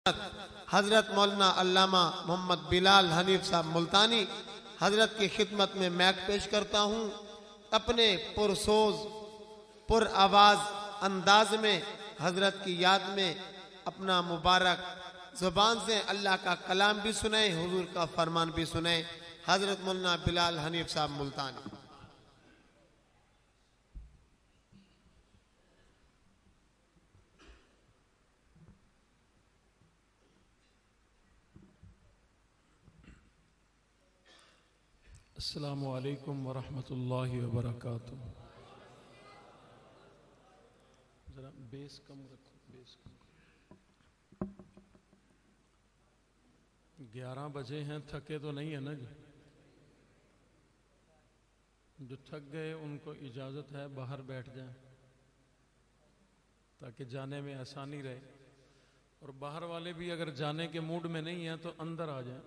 हजरत मौलाना अल्लामा मोहम्मद बिलाल हनीफ साहब मुल्तानी हजरत की खिदमत में मैक पेश करता हूँ। अपने पुरसोज पुर आवाज अंदाज में हजरत की याद में अपना मुबारक जुबान से अल्लाह का कलाम भी सुने, हुजूर का फरमान भी सुने। हजरत मौलाना बिलाल हनीफ साहब मुल्तानी। अस्सलामु अलैकुम वरहमतुल्लाहि वबरकातुहू। जरा बेस कम रखो, बेस कम। 11 बजे हैं, थके तो नहीं है ना जी? जो थक गए उनको इजाज़त है बाहर बैठ जाएं ताकि जाने में आसानी रहे, और बाहर वाले भी अगर जाने के मूड में नहीं हैं तो अंदर आ जाएं।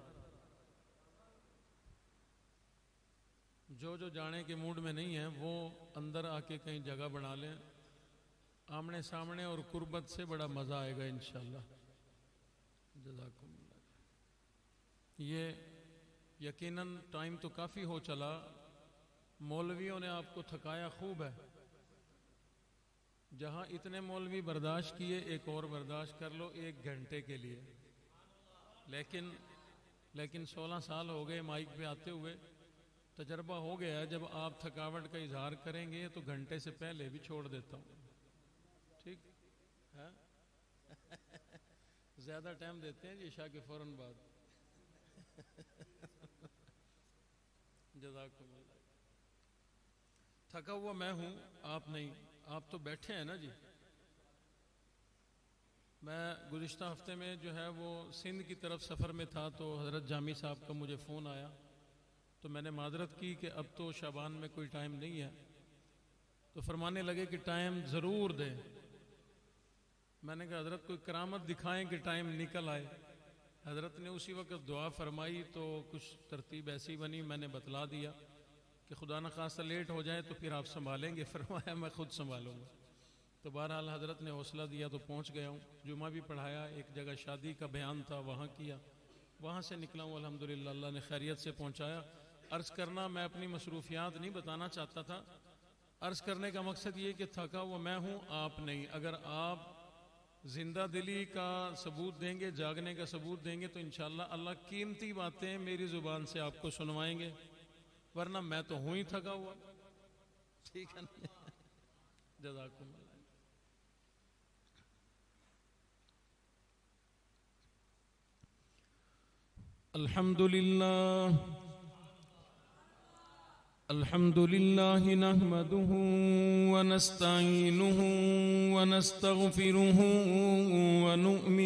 जो जाने के मूड में नहीं है वो अंदर आके कहीं जगह बना लें। आमने सामने और कुर्बत से बड़ा मज़ा आएगा इंशाअल्लाह। जज़ाकुमुल्लाह। ये यकीनन टाइम तो काफ़ी हो चला, मौलवियों ने आपको थकाया खूब है। जहाँ इतने मौलवी बर्दाश्त किए, एक और बर्दाश्त कर लो 1 घंटे के लिए। लेकिन 16 साल हो गए माइक पे आते हुए, तजर्बा हो गया है। जब आप थकावट का इजहार करेंगे तो घंटे से पहले भी छोड़ देता हूँ, ठीक है? ज्यादा टाइम देते हैं जी इशा के फौरन बाद। जज़ाकुमुल्लाह। थका हुआ मैं हूँ, आप नहीं। आप तो बैठे हैं ना जी। मैं गुज़िश्ता हफ्ते में जो है वो सिंध की तरफ सफ़र में था, तो हज़रत जामी साहब का मुझे फ़ोन आया, तो मैंने माजरत की कि अब तो शाबान में कोई टाइम नहीं है। तो फरमाने लगे कि टाइम ज़रूर दें। मैंने कहा हज़रत कोई करामत दिखाएं कि टाइम निकल आए। हज़रत ने उसी वक्त दुआ फरमाई, तो कुछ तरतीब ऐसी बनी, मैंने बतला दिया कि खुदा न खास्ता लेट हो जाए तो फिर आप संभालेंगे। फरमाया मैं खुद संभालूंगा। तो बहरहाल हज़रत ने हौसला दिया तो पहुँच गया हूँ। जुमा भी पढ़ाया, एक जगह शादी का बयान था वहाँ किया, वहाँ से निकला हूँ अल्हम्दुलिल्लाह। अल्लाह ने खैरियत से पहुँचाया। अर्ज़ करना, मैं अपनी मसरूफियात नहीं बताना चाहता था। अर्ज़ करने का मकसद ये कि थका हुआ मैं हूँ, आप नहीं। अगर आप जिंदा दिली का सबूत देंगे, जागने का सबूत देंगे, तो इंशाअल्लाह अल्लाह कीमती बातें मेरी ज़ुबान से आपको सुनवाएंगे, वरना मैं तो हूँ ही थका हुआ। ठीक है ना? जज़ाकुमुल्लाह। अल्हम्दुलिल्लाह अल्हम्दुलिल्लाहि नहमदुहु व नस्तईनुहु व नस्तगफिरुहु व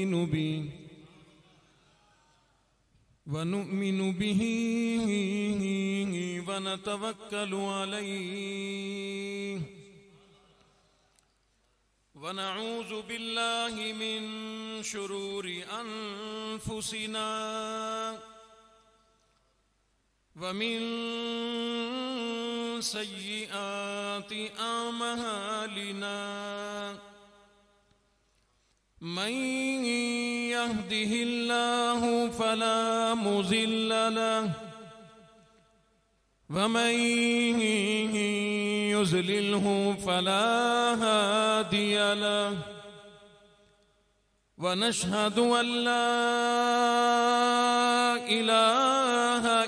नुमिनु बिही व नतवक्कलु अलैहि व नऊज़ु बिल्लाहि मिन शुरूरि अनफुसिना वमिन सय्यिआति आमालिना मन यहदिहिल्लाहु फला मुज़िल्ल लहु वमन युज़लिल्हु फला हादिय लहु वनशहदु अल्ला इलाहा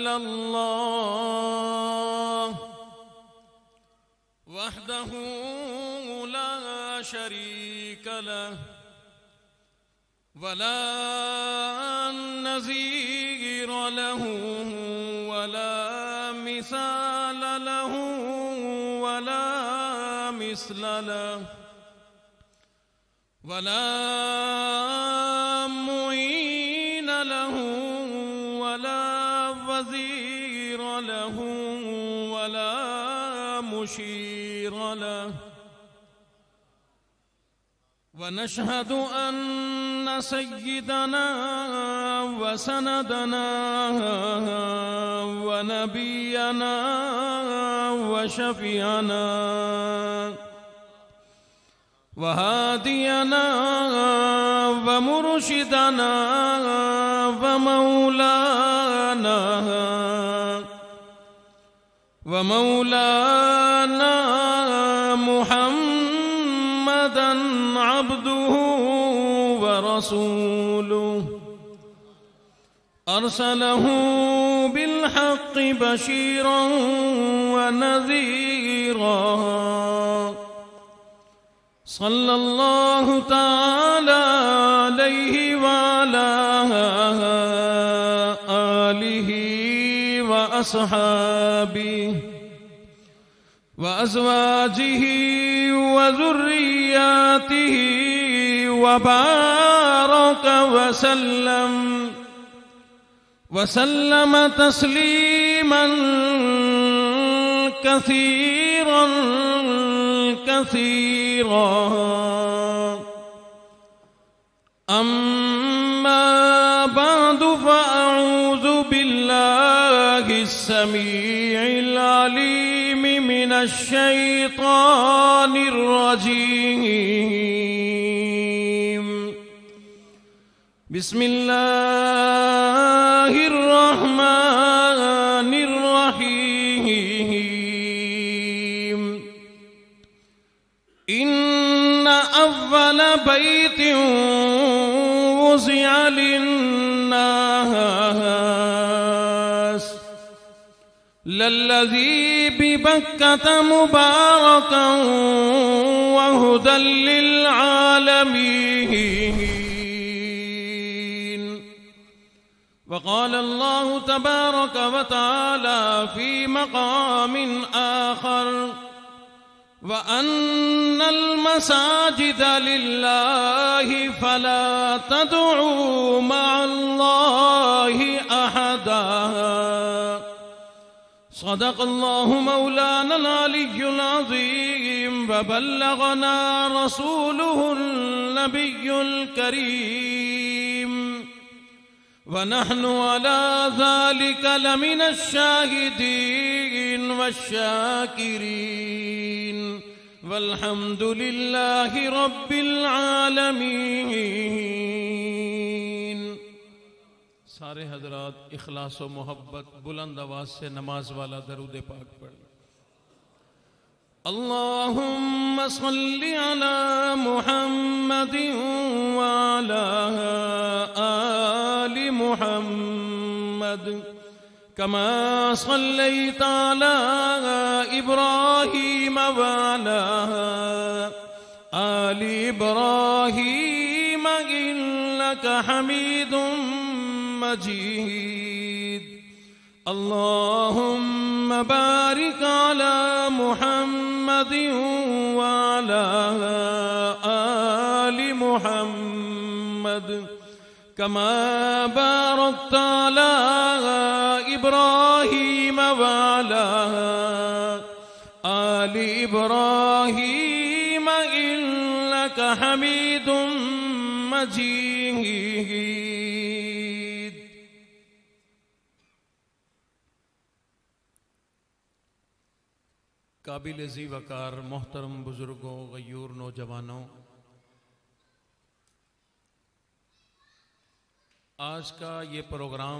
इल्लल्लाह वहदहु ला शरीक लहु वला नज़ीर लहु वला मिसाल लहु वला मिस्ल लहु वला मुईन लहु वला वज़ीर लहु वला मुशीर लहु ونشهد أن سيدنا وسندنا ونبينا وشفيعنا वहादियना वमुर्शिदना वमौलाना मुहम्मदन अब्दुहु व रसूलुहु अरसलहु बिलहक्कि बशीरन व नज़ीरा सल्लल्लाहु ताला अलैहि वअला आलिहि व अस्हाबिहि व अज़वाजिहि व ज़ुर्रिय्यातिहि व बारक वसल्लम तस्लीमन कसीरन कसीरा अम्मा बअदु फ़अऊज़ु बिल्लाहि अस्समीइल अलीम मिनश शैतानिर रजीम बिस्मिल्लाहिर रहमानिर रहीम इन्ना अव्वल बैतिन वुज़िअ लिन्नास लल्लज़ी बिबक्कत मुबारकन व हुदल लिल आलमीन वक़ाल अल्लाहु तबारक व तआला फ़ी मक़ाम आख़र व अन्नल मसाजिद लिल्लाहि फला तदउ मअल्लाहि अहदा सदक़ल्लाहु मौलाना अलियुल अज़ीम व बल्लगना रसूलुहुन नबियुल करीम व नहनु अला ज़ालिका लमिनश शाहिदीन वश्शाकिरीन वल्हम्दुलिल्लाहि रब्बिल आलमीन। सारे हजरात इखलास व मोहब्बत बुलंद आवाज से नमाज वाला दरूद पाक पढ़। अल्लाहुम्मा सल्लि अला मुहम्मदिन व अला आलि मुहम्मद कमा सल्लैता अला इब्राहीम व अला आलि इब्राहीम इन्नका हमीदुम मजीद। अल्लाहुम्मा बारिक अला मुहम्मदिन व अला आलि मुहम्मद कमा बारकता अला इब्राहीम व अला आलि इब्राहीम इन्नका हमीदुम मजीद। काबिल ज़ी वकार मोहतरम बुजुर्गों गयूर नौजवानों, आज का ये प्रोग्राम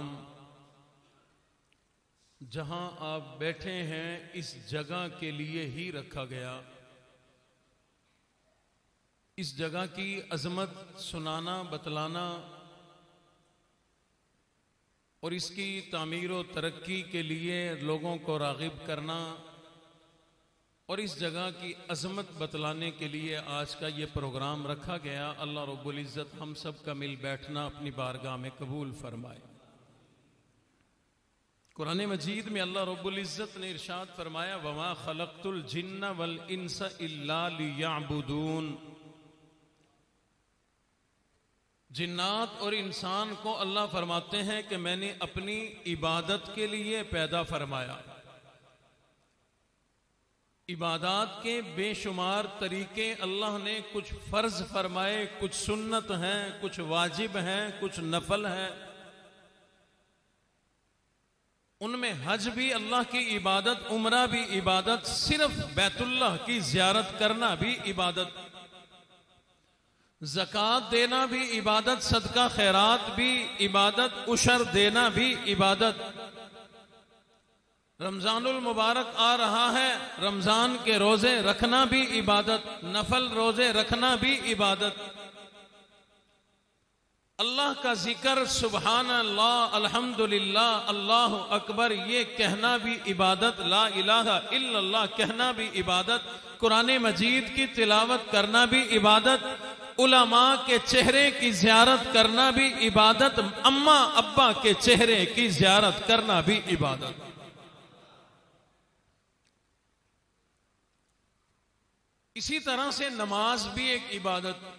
जहां आप बैठे हैं इस जगह के लिए ही रखा गया। इस जगह की अजमत सुनाना, बतलाना और इसकी तामीर व तरक्की के लिए लोगों को राग़िब करना और इस जगह की अज़मत बतलाने के लिए आज का ये प्रोग्राम रखा गया। अल्लाह रब्बुल इज़्ज़त हम सब का मिल बैठना अपनी बारगाह में कबूल फरमाए। कुरान मजीद में अल्लाह रब्बुल इज़्ज़त ने इरशाद फरमाया, वमा खलक़तुल जिन्न वल इंस इल्ला लियअबुदून। जिन्नात और इंसान को अल्लाह फरमाते हैं कि मैंने अपनी इबादत के लिए पैदा फरमाया। इबादत के बेशुमार तरीके अल्लाह ने कुछ फर्ज फरमाए, कुछ सुन्नत हैं, कुछ वाजिब हैं, कुछ नफल हैं। उनमें हज भी अल्लाह की इबादत, उम्रा भी इबादत, सिर्फ बैतुल्लाह की ज़ियारत करना भी इबादत। ज़कात देना भी इबादत, सदका खैरात भी इबादत, उशर देना भी इबादत। रमजानुल मुबारक आ रहा है, रमजान के रोजे रखना भी इबादत, नफल रोजे रखना भी इबादत। अल्लाह का जिक्र, सुबहान अल्लाह, अल्हम्दुलिल्लाह, अल्लाह अकबर, ये कहना भी इबादत। ला इलाहा इल्लल्लाह कहना भी इबादत। कुरान मजीद की तिलावत करना भी इबादत। उलमा के चेहरे की ज़ियारत करना भी इबादत। अम्मा अब्बा के चेहरे की ज़ियारत करना भी इबादत। इसी तरह से नमाज भी एक इबादत।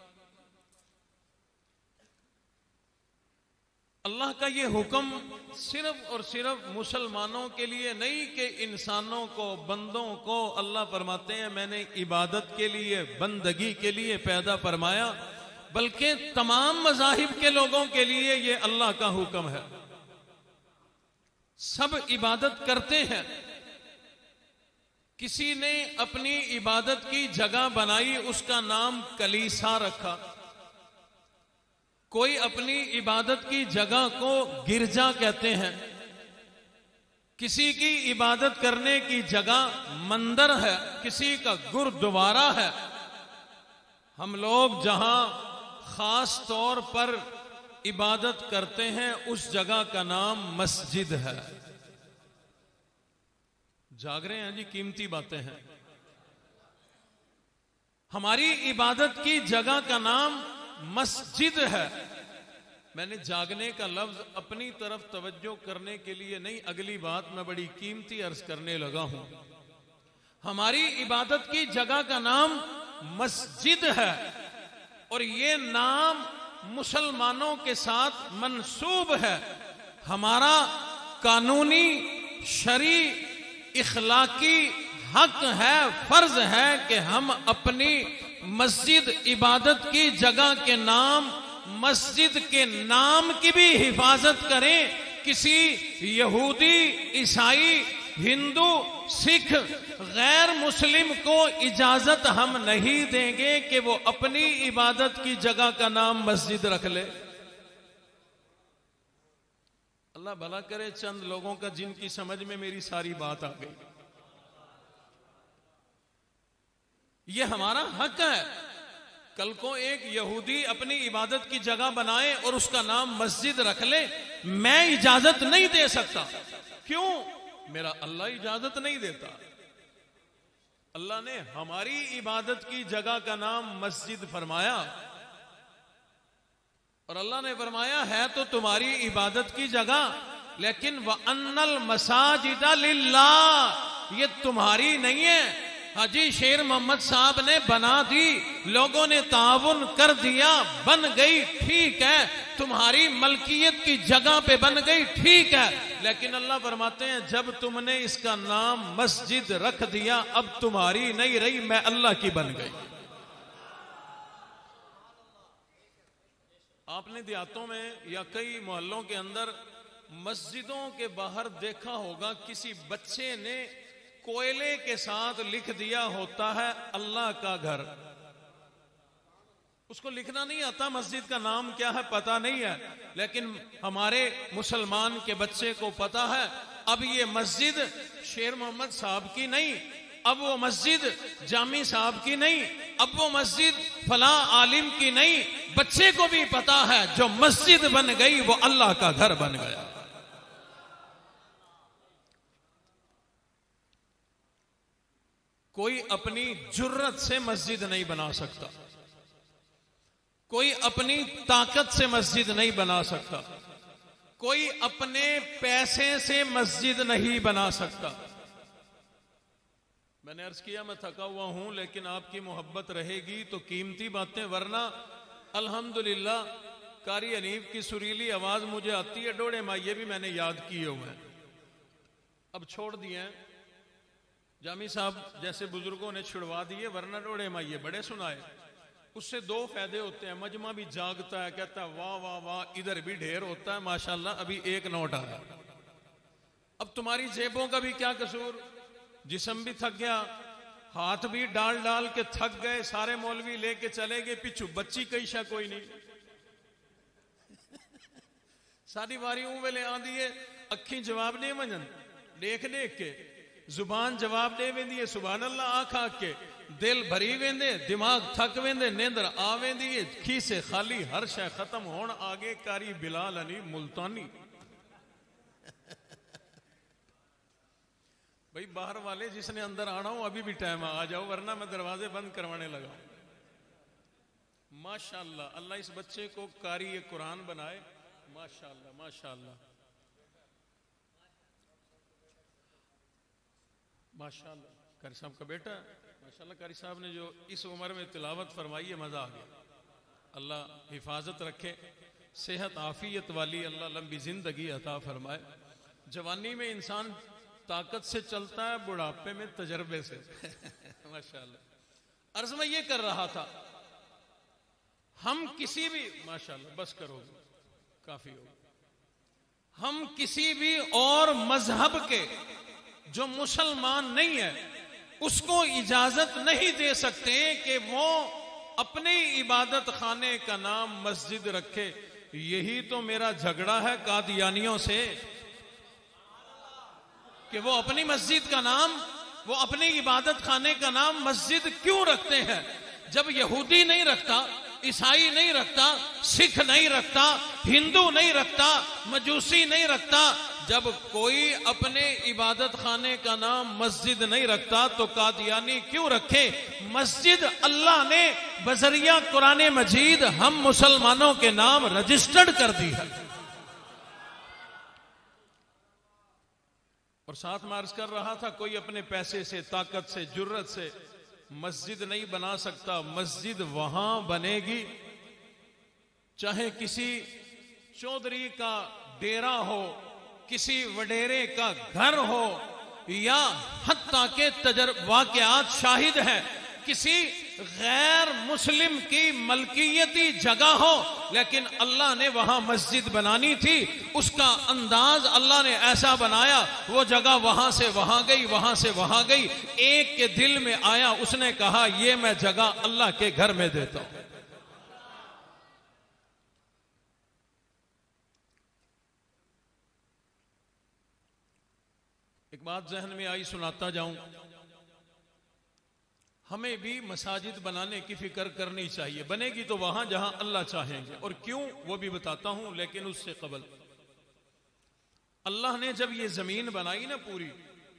अल्लाह का ये हुक्म सिर्फ और सिर्फ मुसलमानों के लिए नहीं कि इंसानों को, बंदों को अल्लाह फरमाते हैं मैंने इबादत के लिए, बंदगी के लिए पैदा फरमाया, बल्कि तमाम मज़ाहिब के लोगों के लिए ये अल्लाह का हुक्म है। सब इबादत करते हैं। किसी ने अपनी इबादत की जगह बनाई, उसका नाम कलीसा रखा। कोई अपनी इबादत की जगह को गिरजा कहते हैं। किसी की इबादत करने की जगह मंदिर है, किसी का गुरुद्वारा है। हम लोग जहां खास तौर पर इबादत करते हैं उस जगह का नाम मस्जिद है। जाग रहे हैं जी, कीमती बातें हैं। हमारी इबादत की जगह का नाम मस्जिद है। मैंने जागने का लफ्ज अपनी तरफ तवज्जो करने के लिए नहीं, अगली बात मैं बड़ी कीमती अर्ज करने लगा हूं। हमारी इबादत की जगह का नाम मस्जिद है और ये नाम मुसलमानों के साथ मंसूब है। हमारा कानूनी, शरी, इखलाकी हक है, फर्ज है कि हम अपनी मस्जिद, इबादत की जगह के नाम, मस्जिद के नाम की भी हिफाजत करें। किसी यहूदी, ईसाई, हिंदू, सिख, गैर मुस्लिम को इजाजत हम नहीं देंगे कि वो अपनी इबादत की जगह का नाम मस्जिद रख ले। अल्लाह भला करे चंद लोगों का जिनकी समझ में मेरी सारी बात आ गई। ये हमारा हक है। कल को एक यहूदी अपनी इबादत की जगह बनाए और उसका नाम मस्जिद रख ले, मैं इजाजत नहीं दे सकता। क्यों? मेरा अल्लाह इजाजत नहीं देता। अल्लाह ने हमारी इबादत की जगह का नाम मस्जिद फरमाया और अल्लाह ने फरमाया है तो तुम्हारी इबादत की जगह, लेकिन व अन्नल मसाजिदा लिल्लाह, ये तुम्हारी नहीं है। हाजी शेर मोहम्मद साहब ने बना दी, लोगों ने ताउन कर दिया, बन गई, ठीक है। तुम्हारी मलकियत की जगह पे बन गई, ठीक है। लेकिन अल्लाह फरमाते हैं जब तुमने इसका नाम मस्जिद रख दिया, अब तुम्हारी नहीं रही, मैं अल्लाह की बन गई। आपने देहातों में या कई मोहल्लों के अंदर मस्जिदों के बाहर देखा होगा, किसी बच्चे ने कोयले के साथ लिख दिया होता है अल्लाह का घर। उसको लिखना नहीं आता, मस्जिद का नाम क्या है पता नहीं है, लेकिन हमारे मुसलमान के बच्चे को पता है अब ये मस्जिद शेर मोहम्मद साहब की नहीं, अब वो मस्जिद जामी साहब की नहीं, अब वो मस्जिद फला आलिम की नहीं। बच्चे को भी पता है जो मस्जिद बन गई वो अल्लाह का घर बन गया। कोई अपनी जुर्रत से मस्जिद नहीं बना सकता, कोई अपनी ताकत से मस्जिद नहीं बना सकता, कोई अपने पैसे से मस्जिद नहीं बना सकता। मैंने अर्ज किया मैं थका हुआ हूं, लेकिन आपकी मोहब्बत रहेगी तो कीमती बातें, वरना अल्हम्दुलिल्लाह कारी हनीफ की सुरीली आवाज मुझे आती है। डोड़े माइये भी मैंने याद किए हुए हैं, अब छोड़ दिए हैं। जामी साहब जैसे बुजुर्गों ने छुड़वा दिए, वरना डोड़े माइये बड़े सुनाए। उससे दो फायदे होते हैं, मजमा भी जागता है, कहता है वाह वाह वाह, इधर भी ढेर होता है माशाल्लाह, अभी एक नोट आया। अब तुम्हारी जेबों का भी क्या कसूर, जिस्म भी थक गया, हाथ भी डाल डाल के थक गए, सारे मौलवी लेके चले गए, पिछू बच्ची कई शा कोई नहीं। सारी बारी ऊ वेले आंदी है, अखी जवाब दे वजन, देख देख के जुबान जवाब दे वेंदी है सुभान अल्लाह आख आख के, दिल भरी वेंदे, दिमाग थक वेंदे, नींदर आ वेंदी है, खीसे खाली, हर शय खत्म होन आगे कारी बिलाल अली मुल्तानी। भाई बाहर वाले जिसने अंदर आना हो अभी भी टाइम आ जाओ, वरना मैं दरवाजे बंद करवाने लगा। माशाअल्लाह, अल्लाह इस बच्चे को कारी कुरान बनाए। माशाअल्लाह माशाअल्लाह माशाअल्लाह। कारी साहब का बेटा, माशाअल्लाह कारी साहब ने जो इस उम्र में तिलावत फरमाई है, मजा आ गया। अल्लाह हिफाजत रखे, सेहत आफियत वाली अल्लाह लंबी जिंदगी अता फरमाए। जवानी में इंसान ताकत से चलता है, बुढ़ापे में तजर्बे से। माशाअल्लाह। अर्ज में ये कर रहा था, हम किसी भी, माशाअल्लाह बस करो काफी हो, हम किसी भी और मजहब के जो मुसलमान नहीं है उसको इजाजत नहीं दे सकते कि वो अपने इबादत खाने का नाम मस्जिद रखे। यही तो मेरा झगड़ा है कादियानियों से कि वो अपनी मस्जिद का नाम, वो अपनी इबादत खाने का नाम मस्जिद क्यों रखते हैं। जब यहूदी नहीं रखता, ईसाई नहीं रखता, सिख नहीं रखता, हिंदू नहीं रखता, मजूसी नहीं रखता, जब कोई अपने इबादत खाने का नाम मस्जिद नहीं रखता तो कादियानी क्यों रखे। मस्जिद अल्लाह ने बजरिया कुरान मजीद हम मुसलमानों के नाम रजिस्टर्ड कर दी है। और साथ में अर्ज कर रहा था, कोई अपने पैसे से, ताकत से, जुर्रत से मस्जिद नहीं बना सकता। मस्जिद वहां बनेगी चाहे किसी चौधरी का डेरा हो, किसी वडेरे का घर हो, या हत्ता के वाक़यात शाहिद है किसी गैर मुस्लिम की मलकियती जगह हो, लेकिन अल्लाह ने वहां मस्जिद बनानी थी। उसका अंदाज अल्लाह ने ऐसा बनाया, वो जगह वहां से वहां गई, वहां से वहां गई। एक के दिल में आया, उसने कहा ये मैं जगह अल्लाह के घर में देता हूं। एक बात जहन में आई, सुनाता जाऊं। हमें भी मसाजिद बनाने की फिक्र करनी चाहिए। बनेगी तो वहां जहां अल्लाह चाहेंगे, और क्यों वो भी बताता हूं। लेकिन उससे कबल अल्लाह ने जब ये जमीन बनाई ना पूरी,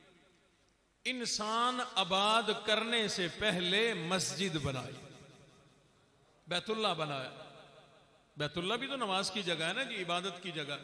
इंसान आबाद करने से पहले मस्जिद बनाई, बैतुल्लाह बनाया। बैतुल्लाह भी तो नमाज की जगह है ना जी, इबादत की जगह।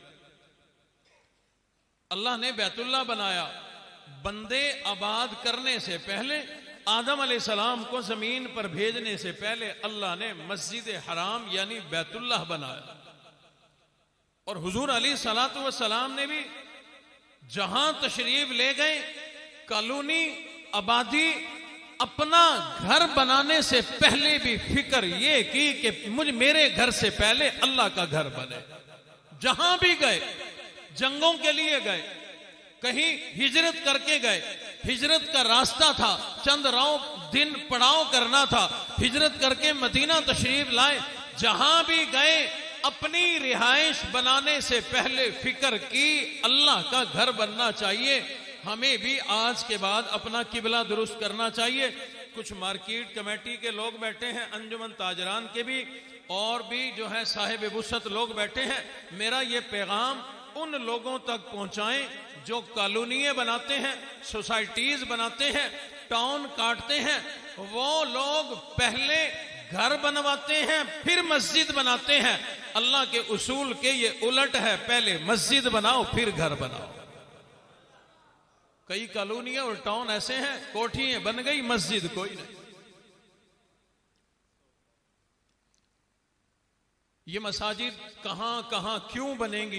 अल्लाह ने बैतुल्लाह बनाया। बंदे आबाद करने से पहले, आदम अलैहिस्सलाम को जमीन पर भेजने से पहले अल्लाह ने मस्जिद हराम यानी बैतुल्लाह बनाया। और हुजूर अलैहिस्सलातु वस्सलाम ने भी जहां तशरीफ ले गए, कॉलोनी आबादी, अपना घर बनाने से पहले भी फिक्र ये की कि मेरे घर से पहले अल्लाह का घर बने। जहां भी गए, जंगों के लिए गए, कहीं हिजरत करके गए, हिजरत का रास्ता था, चंद दिन पड़ाव करना था, हिजरत करके मदीना तशरीफ लाए। जहां भी गए अपनी रिहाइश बनाने से पहले फिक्र की अल्लाह का घर बनना चाहिए। हमें भी आज के बाद अपना किबला दुरुस्त करना चाहिए। कुछ मार्केट कमेटी के लोग बैठे हैं, अंजुमन ताजरान के भी, और भी जो है साहिब वुसअत लोग बैठे हैं। मेरा ये पैगाम उन लोगों तक पहुंचाएं जो कॉलोनियां बनाते हैं, सोसाइटीज बनाते हैं, टाउन काटते हैं। वो लोग पहले घर बनवाते हैं फिर मस्जिद बनाते हैं। अल्लाह के उसूल के ये उलट है, पहले मस्जिद बनाओ फिर घर बनाओ। कई कॉलोनियां और टाउन ऐसे हैं, कोठियां बन गई, मस्जिद कोई नहीं। ये मसाजिद कहां कहां क्यों बनेंगी?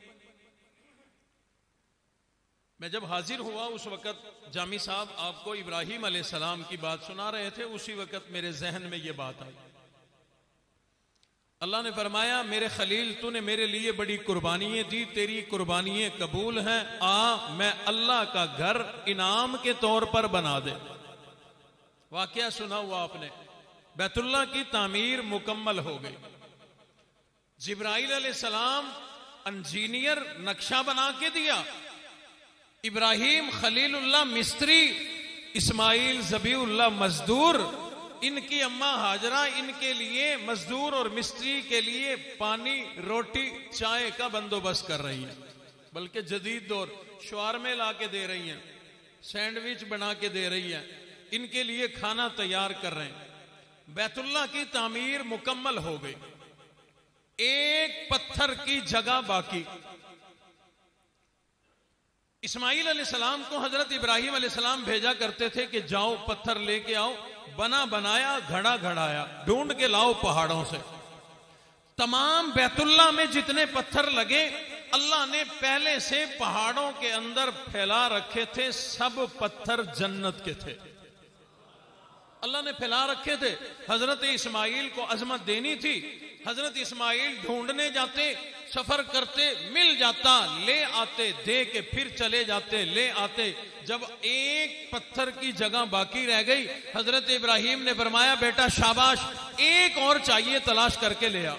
मैं जब हाजिर हुआ उस वक्त जामी साहब आपको इब्राहिम अलैहिस्सलाम की बात सुना रहे थे। उसी वक्त मेरे जहन में ये बात आई। अल्लाह ने फरमाया, मेरे खलील तूने मेरे लिए बड़ी कुर्बानियां दी, तेरी कुर्बानियां कबूल हैं। आ मैं अल्लाह का घर इनाम के तौर पर बना दे। वाकया सुना हुआ आपने। बैतुल्ला की तामीर मुकम्मल हो गई। जिब्राइल अलैहिस्सलाम इंजीनियर नक्शा बना के दिया, इब्राहिम खलीलुल्लाह मिस्त्री, इस्माइल ज़बीउल्लाह मजदूर, इनकी अम्मा हाजरा इनके लिए मजदूर और मिस्त्री के लिए पानी, रोटी, चाय का बंदोबस्त कर रही हैं। बल्कि जदीद दौर शवारमे ला के दे रही हैं, सैंडविच बना के दे रही हैं, इनके लिए खाना तैयार कर रहे हैं। बैतुल्लाह की तामीर मुकम्मल हो गई। एक पत्थर की जगह बाकी। इस्माइल अलैहिस्सलाम को हजरत इब्राहिम अलैहिस्सलाम भेजा करते थे कि जाओ पत्थर लेके आओ, बना बनाया, घड़ा घड़ाया, ढूंढ के लाओ पहाड़ों से। तमाम बैतुल्लाह में जितने पत्थर लगे अल्लाह ने पहले से पहाड़ों के अंदर फैला रखे थे। सब पत्थर जन्नत के थे, अल्लाह ने फैला रखे थे। हजरत इस्माइल को अजमत देनी थी, हजरत इस्माइल ढूंढने जाते, सफर करते, मिल जाता, ले आते, दे के फिर चले जाते, ले आते। जब एक पत्थर की जगह बाकी रह गई, हजरत इब्राहिम ने फरमाया बेटा शाबाश, एक और चाहिए, तलाश करके ले आ।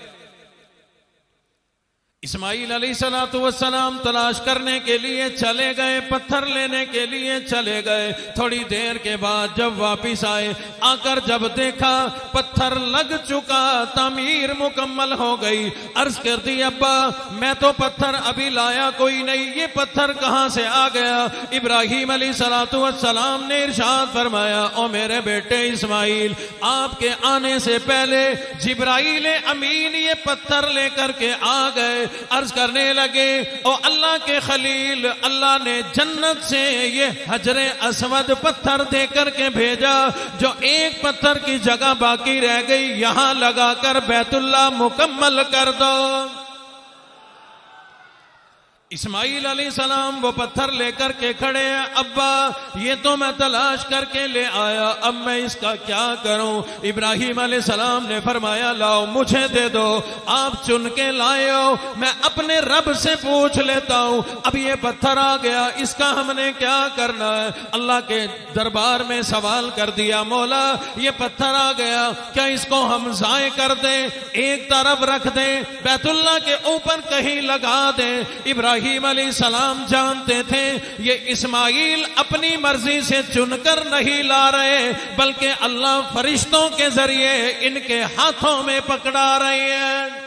इस्माइल अलैहिस्सलातु वस्सलाम तलाश करने के लिए चले गए, पत्थर लेने के लिए चले गए। थोड़ी देर के बाद जब वापिस आए, आकर जब देखा पत्थर लग चुका, तामीर मुकम्मल हो गई। अर्ज कर दी अब्बा मैं तो पत्थर अभी लाया कोई नहीं, ये पत्थर कहां से आ गया? इब्राहिम अलैहिस्सलातु वस्सलाम ने इरशाद फरमाया, ओ मेरे बेटे इस्माइल, आपके आने से पहले जिब्राइल अमीन ये पत्थर लेकर के आ गए। अर्ज करने लगे, ओ अल्लाह के खलील, अल्लाह ने जन्नत से ये हजरे असवद पत्थर दे करके भेजा, जो एक पत्थर की जगह बाकी रह गई, यहां लगाकर बैतुल्लाह मुकम्मल कर दो। इस्माइल अलैहिस्सलाम वो पत्थर लेकर के खड़े हैं। अब्बा ये तो मैं तलाश करके ले आया, अब मैं इसका क्या करूं? इब्राहिम अलैहिस्सलाम ने फरमाया लाओ मुझे दे दो, आप चुन के लाए हो, मैं अपने रब से पूछ लेता हूं। अब ये पत्थर आ गया, इसका हमने क्या करना है? अल्लाह के दरबार में सवाल कर दिया, मौला ये पत्थर आ गया, क्या इसको हम जाए कर दें, एक तरफ रख दें, बैतुल्लाह के ऊपर कहीं लगा दें? इब्राहिम अलैहिस्सलाम जानते थे ये इस्माइल अपनी मर्जी से चुनकर नहीं ला रहे, बल्कि अल्लाह फरिश्तों के जरिए इनके हाथों में पकड़ा रहे हैं।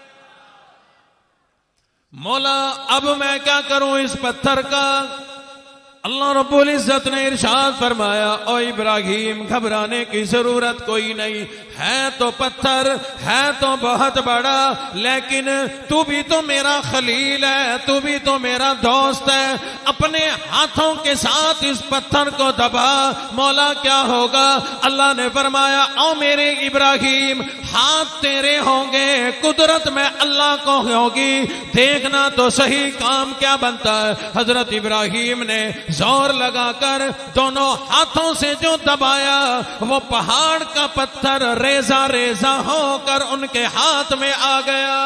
मौला अब मैं क्या करूं इस पत्थर का? अल्लाह रब्बुल इज्जत ने इरशाद फरमाया, ओ इब्राहिम घबराने की जरूरत कोई नहीं है, तो पत्थर है तो बहुत बड़ा, लेकिन तू भी तो मेरा खलील है, तू भी तो मेरा दोस्त है, अपने हाथों के साथ इस पत्थर को दबा, मौला क्या होगा? अल्लाह ने फरमाया, ओ मेरे इब्राहिम हाथ तेरे होंगे, कुदरत में अल्लाह को होगी, देखना तो सही काम क्या बनता है। हजरत इब्राहिम ने जोर लगाकर दोनों हाथों से जो दबाया, वो पहाड़ का पत्थर रेजा रेजा होकर उनके हाथ में आ गया।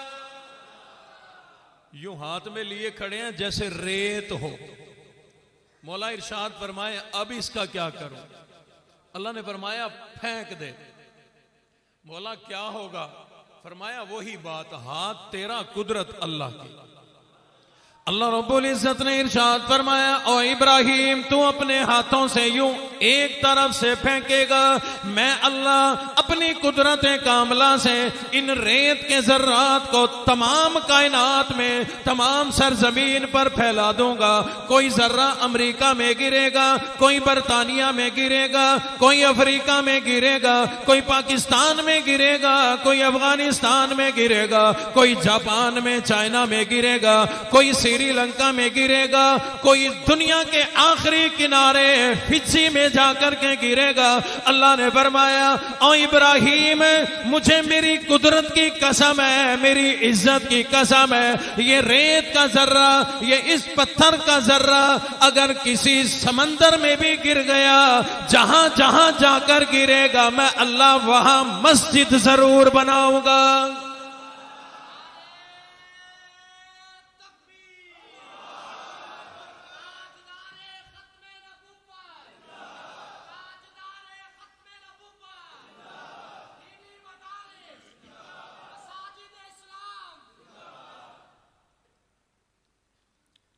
यूं हाथ में लिए खड़े हैं जैसे रेत हो। मौला इरशाद फरमाए, अब इसका क्या करूं? अल्लाह ने फरमाया फेंक दे। मौला क्या होगा? फरमाया वही बात, हाथ तेरा, कुदरत अल्लाह की। अल्लाह रब्बुल इज्जत ने इरशाद फरमाया, ओ इब्राहिम तू अपने हाथों से यूं एक तरफ से फेंकेगा, मैं अल्लाह अपनी कुदरत कामला से इन रेत के जर्रात को तमाम कायनात में, तमाम सरजमीन पर फैला दूंगा। कोई जर्रा अमेरिका में गिरेगा, कोई बरतानिया में गिरेगा, कोई अफ्रीका में गिरेगा, कोई पाकिस्तान में गिरेगा, कोई अफगानिस्तान में गिरेगा, कोई जापान में, चाइना में गिरेगा, कोई श्रीलंका में गिरेगा, कोई दुनिया के आखिरी किनारे फिजी में जाकर के गिरेगा। अल्लाह ने फरमाया, ओ इब्राहिम मुझे मेरी कुदरत की कसम है, मेरी इज्जत की कसम है, ये रेत का जर्रा, ये इस पत्थर का जर्रा अगर किसी समंदर में भी गिर गया, जहां जहां जाकर गिरेगा मैं अल्लाह वहां मस्जिद जरूर बनाऊंगा।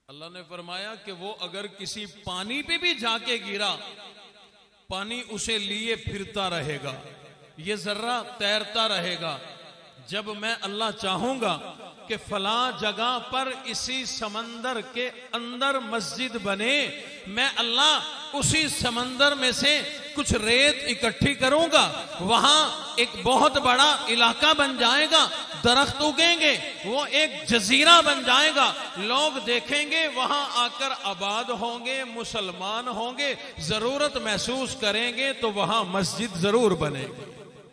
अल्लाह ने फरमाया कि वो अगर किसी पानी पे भी जाके गिरा, पानी उसे लिए फिरता रहेगा, ये जर्रा तैरता रहेगा। जब मैं अल्लाह चाहूंगा कि फला जगह पर इसी समंदर के अंदर मस्जिद बने, मैं अल्लाह उसी समंदर में से कुछ रेत इकट्ठी करूंगा, वहां एक बहुत बड़ा इलाका बन जाएगा, दरख्त उगेंगे, वो एक जजीरा बन जाएगा, लोग देखेंगे, वहां आकर आबाद होंगे, मुसलमान होंगे, जरूरत महसूस करेंगे तो वहां मस्जिद जरूर बनेगी।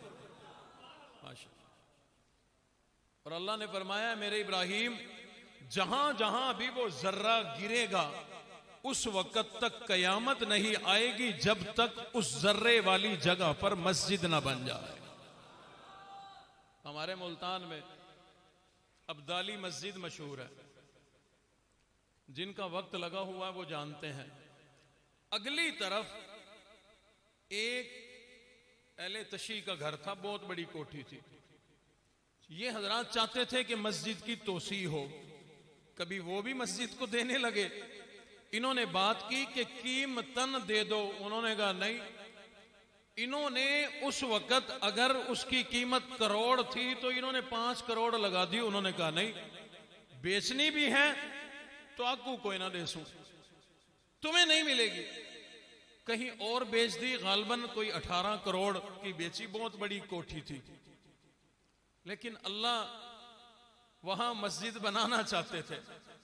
और अल्लाह ने फरमाया मेरे इब्राहिम, जहां जहां भी वो जर्रा गिरेगा उस वक्त तक कयामत नहीं आएगी जब तक उस जर्रे वाली जगह पर मस्जिद ना बन जाए। हमारे मुल्तान में अब्दाली मस्जिद मशहूर है, जिनका वक्त लगा हुआ है वो जानते हैं। अगली तरफ एक अहले तशी का घर था, बहुत बड़ी कोठी थी। ये हजरात चाहते थे कि मस्जिद की तोसी हो, कभी वो भी मस्जिद को देने लगे। इन्होंने बात की कि कीमतन दे दो, उन्होंने कहा नहीं। इन्होंने उस वक्त अगर उसकी कीमत करोड़ थी तो इन्होंने 5 करोड़ लगा दी। उन्होंने कहा नहीं, बेचनी भी है तो आपको कोई ना दे सूं, तुम्हें नहीं मिलेगी। कहीं और बेच दी, गालबन कोई 18 करोड़ की बेची, बहुत बड़ी कोठी थी। लेकिन अल्लाह वहां मस्जिद बनाना चाहते थे।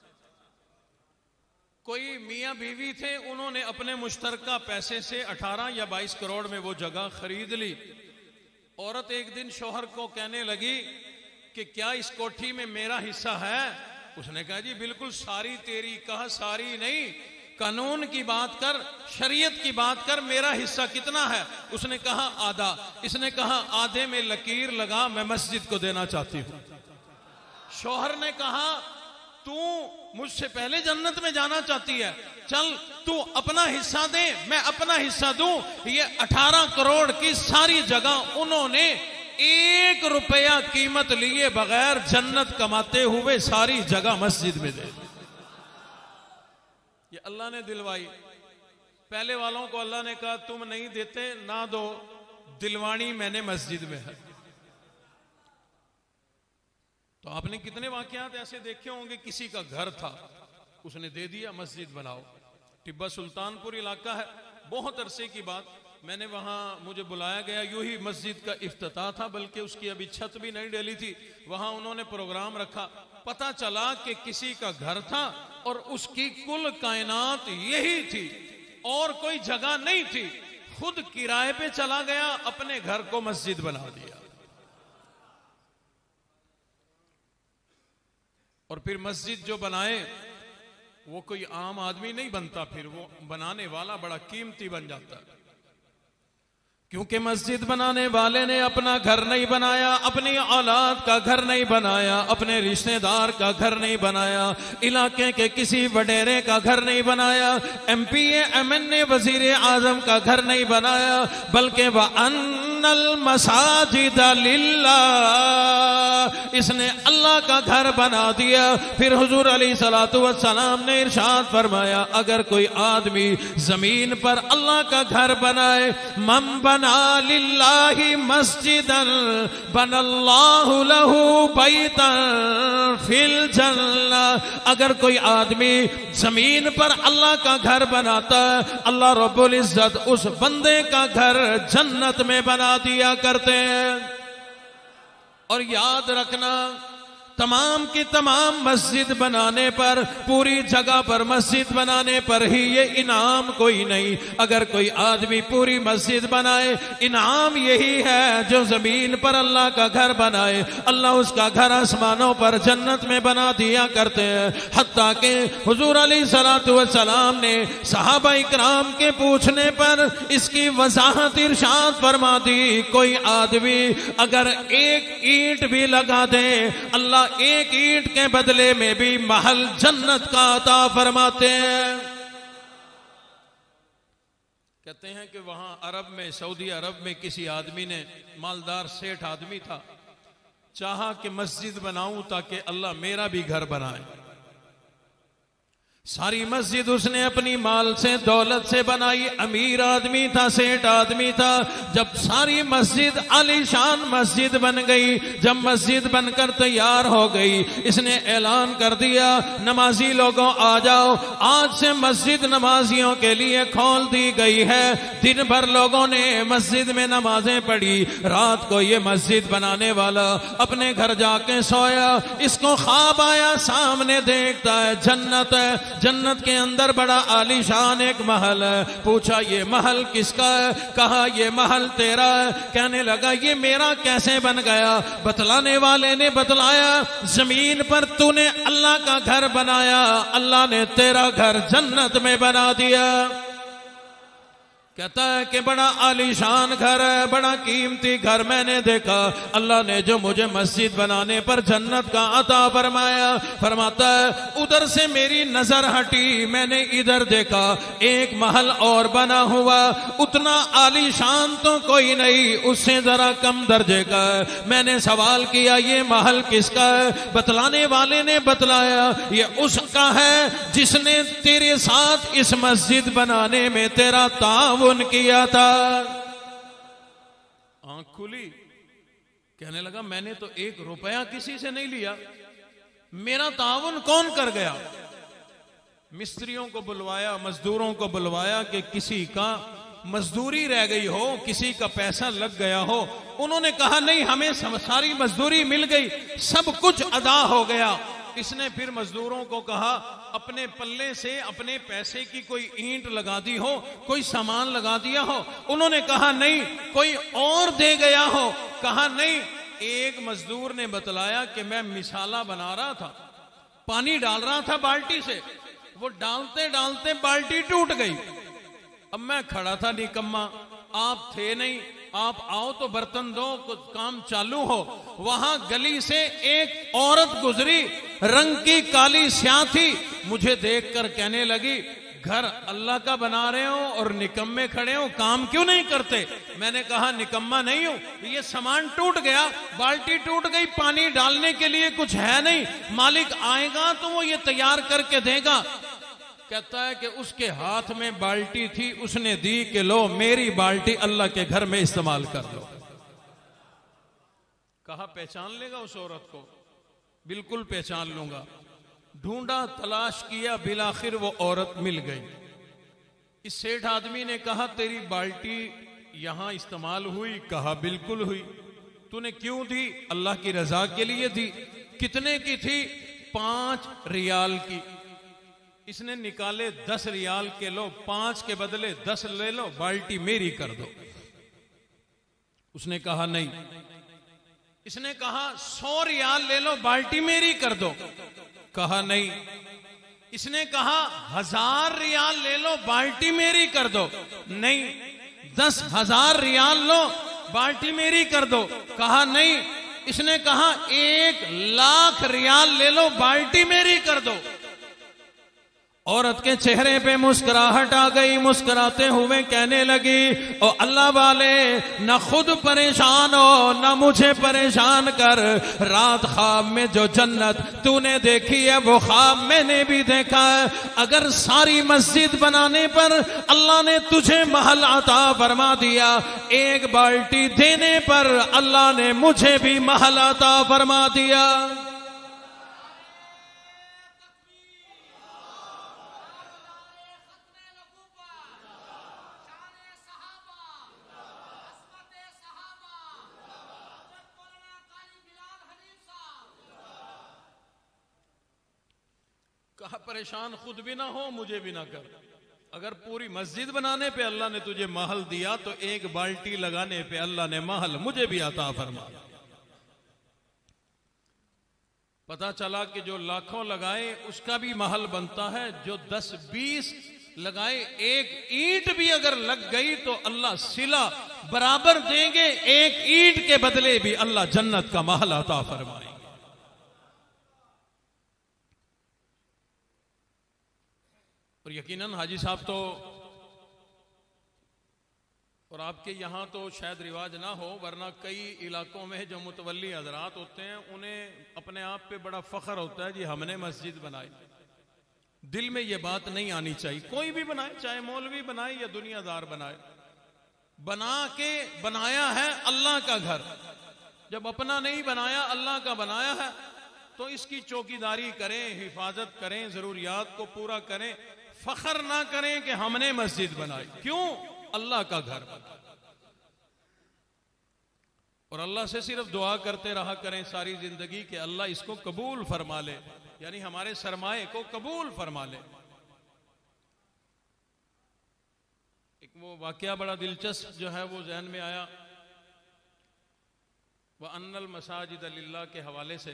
कोई मियां बीवी थे, उन्होंने अपने मुश्तरका पैसे से 18 या 22 करोड़ में वो जगह खरीद ली। औरत एक दिन शौहर को कहने लगी कि क्या इस कोठी में मेरा हिस्सा है? उसने कहा जी बिल्कुल सारी तेरी। कहा सारी नहीं, कानून की बात कर, शरीयत की बात कर, मेरा हिस्सा कितना है? उसने कहा आधा। इसने कहा आधे में लकीर लगा, मैं मस्जिद को देना चाहती हूं। शौहर ने कहा तू मुझसे पहले जन्नत में जाना चाहती है, चल तू अपना हिस्सा दे, मैं अपना हिस्सा दूं। ये 18 करोड़ की सारी जगह उन्होंने 1 रुपया कीमत लिए बगैर जन्नत कमाते हुए सारी जगह मस्जिद में दे दी। ये अल्लाह ने दिलवाई। पहले वालों को अल्लाह ने कहा तुम नहीं देते ना दो, दिलवानी मैंने मस्जिद में है। तो आपने कितने वाकयात ऐसे देखे होंगे, किसी का घर था उसने दे दिया मस्जिद बनाओ। टिब्बा सुल्तानपुर इलाका है, बहुत अरसे की बात, मैंने वहां मुझे बुलाया गया, यूं ही मस्जिद का इफ्तिताह था, बल्कि उसकी अभी छत भी नहीं डली थी। वहां उन्होंने प्रोग्राम रखा, पता चला कि किसी का घर था और उसकी कुल कायनात यही थी और कोई जगह नहीं थी। खुद किराए पे चला गया, अपने घर को मस्जिद बना दिया। और फिर मस्जिद जो बनाए वो कोई आम आदमी नहीं बनता, फिर वो बनाने वाला बड़ा कीमती बन जाता है। क्योंकि मस्जिद बनाने वाले ने अपना घर नहीं बनाया, अपनी औलाद का घर नहीं बनाया, अपने रिश्तेदार का घर नहीं बनाया, इलाके के किसी वडेरे का घर नहीं बनाया, एमपीए एमएनए वजीर आजम का घर नहीं बनाया, बल्कि वह अन्नल मसाजिद लिल्लाह, इसने अल्लाह का घर बना दिया। फिर हुजूर अलैहिस्सलातु वस्सलाम ने इरशाद फरमाया, अगर कोई आदमी जमीन पर अल्लाह का घर बनाए, मन बना लिल्लाहि मस्जिदन बनल्लाहु लहू बैतन फिल जन्नह, अगर कोई आदमी जमीन पर अल्लाह का घर बनाता है, अल्लाह रब्बुल इज्जत उस बंदे का घर जन्नत में बना दिया करते हैं। और याद रखना, तमाम की तमाम मस्जिद बनाने पर, पूरी जगह पर मस्जिद बनाने पर ही ये इनाम कोई नहीं। अगर कोई आदमी पूरी मस्जिद बनाए, इनाम यही है जो जमीन पर अल्लाह का घर बनाए, अल्लाह उसका घर आसमानों पर जन्नत में बना दिया करते हैं। हत्ता के हुजूर अलैहिस्सलातु वस्सलाम ने सहाबा इकराम के पूछने पर इसकी वजाहत इरशाद फरमा दी, कोई आदमी अगर एक ईंट भी लगा दे, अल्लाह एक ईंट के बदले में भी महल जन्नत का अता फरमाते हैं। कहते हैं कि वहां अरब में, सऊदी अरब में किसी आदमी ने, मालदार सेठ आदमी था, चाहा कि मस्जिद बनाऊं ताकि अल्लाह मेरा भी घर बनाए। सारी मस्जिद उसने अपनी माल से दौलत से बनाई। अमीर आदमी था, सेठ आदमी था। जब सारी मस्जिद आलीशान मस्जिद बन गई, जब मस्जिद बनकर तैयार हो गई, इसने ऐलान कर दिया, नमाजी लोगों आ जाओ, आज से मस्जिद नमाजियों के लिए खोल दी गई है। दिन भर लोगों ने मस्जिद में नमाजें पढ़ी। रात को ये मस्जिद बनाने वाला अपने घर जाके सोया। इसको ख्वाब आया, सामने देखता है जन्नत है, जन्नत के अंदर बड़ा आलीशान एक महल है। पूछा ये महल किसका है? कहा ये महल तेरा है। कहने लगा ये मेरा कैसे बन गया? बतलाने वाले ने बतलाया, जमीन पर तूने अल्लाह का घर बनाया, अल्लाह ने तेरा घर जन्नत में बना दिया। कहता है कि बड़ा आलीशान घर है, बड़ा कीमती घर मैंने देखा, अल्लाह ने जो मुझे मस्जिद बनाने पर जन्नत का अता फरमाया। फरमाता है उधर से मेरी नजर हटी, मैंने इधर देखा एक महल और बना हुआ, उतना आलीशान तो कोई नहीं, उससे जरा कम दर्जे का है। मैंने सवाल किया ये महल किसका है? बतलाने वाले ने बतलाया ये उसका है जिसने तेरे साथ इस मस्जिद बनाने में तेरा ताउन किया था। आंख खुली, कहने लगा मैंने तो 1 रुपया किसी से नहीं लिया, मेरा ताउन कौन कर गया? मिस्त्रियों को बुलवाया, मजदूरों को बुलवाया कि किसी का मजदूरी रह गई हो, किसी का पैसा लग गया हो। उन्होंने कहा नहीं, हमें सारी मजदूरी मिल गई, सब कुछ अदा हो गया। इसने फिर मजदूरों को कहा अपने पल्ले से अपने पैसे की कोई ईंट लगा दी हो, कोई सामान लगा दिया हो। उन्होंने कहा नहीं, कोई और दे गया हो। कहा नहीं, एक मजदूर ने बतलाया कि मैं मिसाला बना रहा था, पानी डाल रहा था बाल्टी से, वो डालते डालते बाल्टी टूट गई। अब मैं खड़ा था निकम्मा, आप थे नहीं, आप आओ तो बर्तन दो, कुछ काम चालू हो। वहां गली से एक औरत गुजरी, रंग की काली स्याह थी, मुझे देखकर कहने लगी घर अल्लाह का बना रहे हो और निकम्मे खड़े हो, काम क्यों नहीं करते? मैंने कहा निकम्मा नहीं हूं, ये सामान टूट गया, बाल्टी टूट गई, पानी डालने के लिए कुछ है नहीं, मालिक आएगा तो वो ये तैयार करके देगा। कहता है कि उसके हाथ में बाल्टी थी, उसने दी कि लो मेरी बाल्टी अल्लाह के घर में इस्तेमाल कर लो। कहा पहचान लेगा उस औरत को? बिल्कुल पहचान लूंगा। ढूंढा, तलाश किया, बिलाखिर वो औरत मिल गई। इस सेठ आदमी ने कहा तेरी बाल्टी यहां इस्तेमाल हुई? कहा बिल्कुल हुई। तूने क्यों दी? अल्लाह की रजा के लिए दी। कितने की थी? 5 रियाल की। इसने निकाले 10 रियाल के, लो 5 के बदले 10 ले लो, बाल्टी मेरी कर दो। उसने कहा नहीं। इसने कहा 100 रियाल ले लो, बाल्टी मेरी कर दो। कहा नहीं। इसने कहा 1000 रियाल ले लो, बाल्टी मेरी कर दो। नहीं। 10,000 रियाल लो, बाल्टी मेरी कर दो। कहा नहीं। इसने कहा 1,00,000 रियाल ले लो, बाल्टी मेरी कर दो। औरत के चेहरे पे मुस्कुराहट आ गई, मुस्कुराते हुए कहने लगी ओ अल्लाह वाले, न खुद परेशान हो न मुझे परेशान कर। रात ख्वाब में जो जन्नत तूने देखी है वो ख्वाब मैंने भी देखा है। अगर सारी मस्जिद बनाने पर अल्लाह ने तुझे महल अता फरमा दिया, एक बाल्टी देने पर अल्लाह ने मुझे भी महल अता फरमा दिया। कहा परेशान खुद भी ना हो, मुझे भी ना कर। अगर पूरी मस्जिद बनाने पे अल्लाह ने तुझे महल दिया तो एक बाल्टी लगाने पे अल्लाह ने महल मुझे भी अता फरमा। पता चला कि जो लाखों लगाए उसका भी महल बनता है, जो 10-20 लगाए, एक ईंट भी अगर लग गई तो अल्लाह सिला बराबर देंगे, एक ईंट के बदले भी अल्लाह जन्नत का महल अता फरमाए। और यकीनन हाजी साहब तो, और आपके यहाँ तो शायद रिवाज ना हो, वरना कई इलाकों में जो मुतवल्ली हजरात होते हैं उन्हें अपने आप पे बड़ा फख्र होता है जी हमने मस्जिद बनाई। दिल में ये बात नहीं आनी चाहिए। कोई भी बनाए, चाहे मौलवी बनाए या दुनियादार बनाए, बना के बनाया है अल्लाह का घर, जब अपना नहीं बनाया अल्लाह का बनाया है तो इसकी चौकीदारी करें, हिफाजत करें, जरूरियात को पूरा करें, फख्र ना करें कि हमने मस्जिद बनाई। क्यों? अल्लाह का घर। और अल्लाह से सिर्फ दुआ करते रहा करें सारी जिंदगी कि अल्लाह इसको कबूल फरमा ले, यानी हमारे सरमाए को कबूल फरमा ले। एक वो वाकया बड़ा दिलचस्प जो है वो जहन में आया, वह अन्नल मसाजिद लिल्लाह के हवाले से।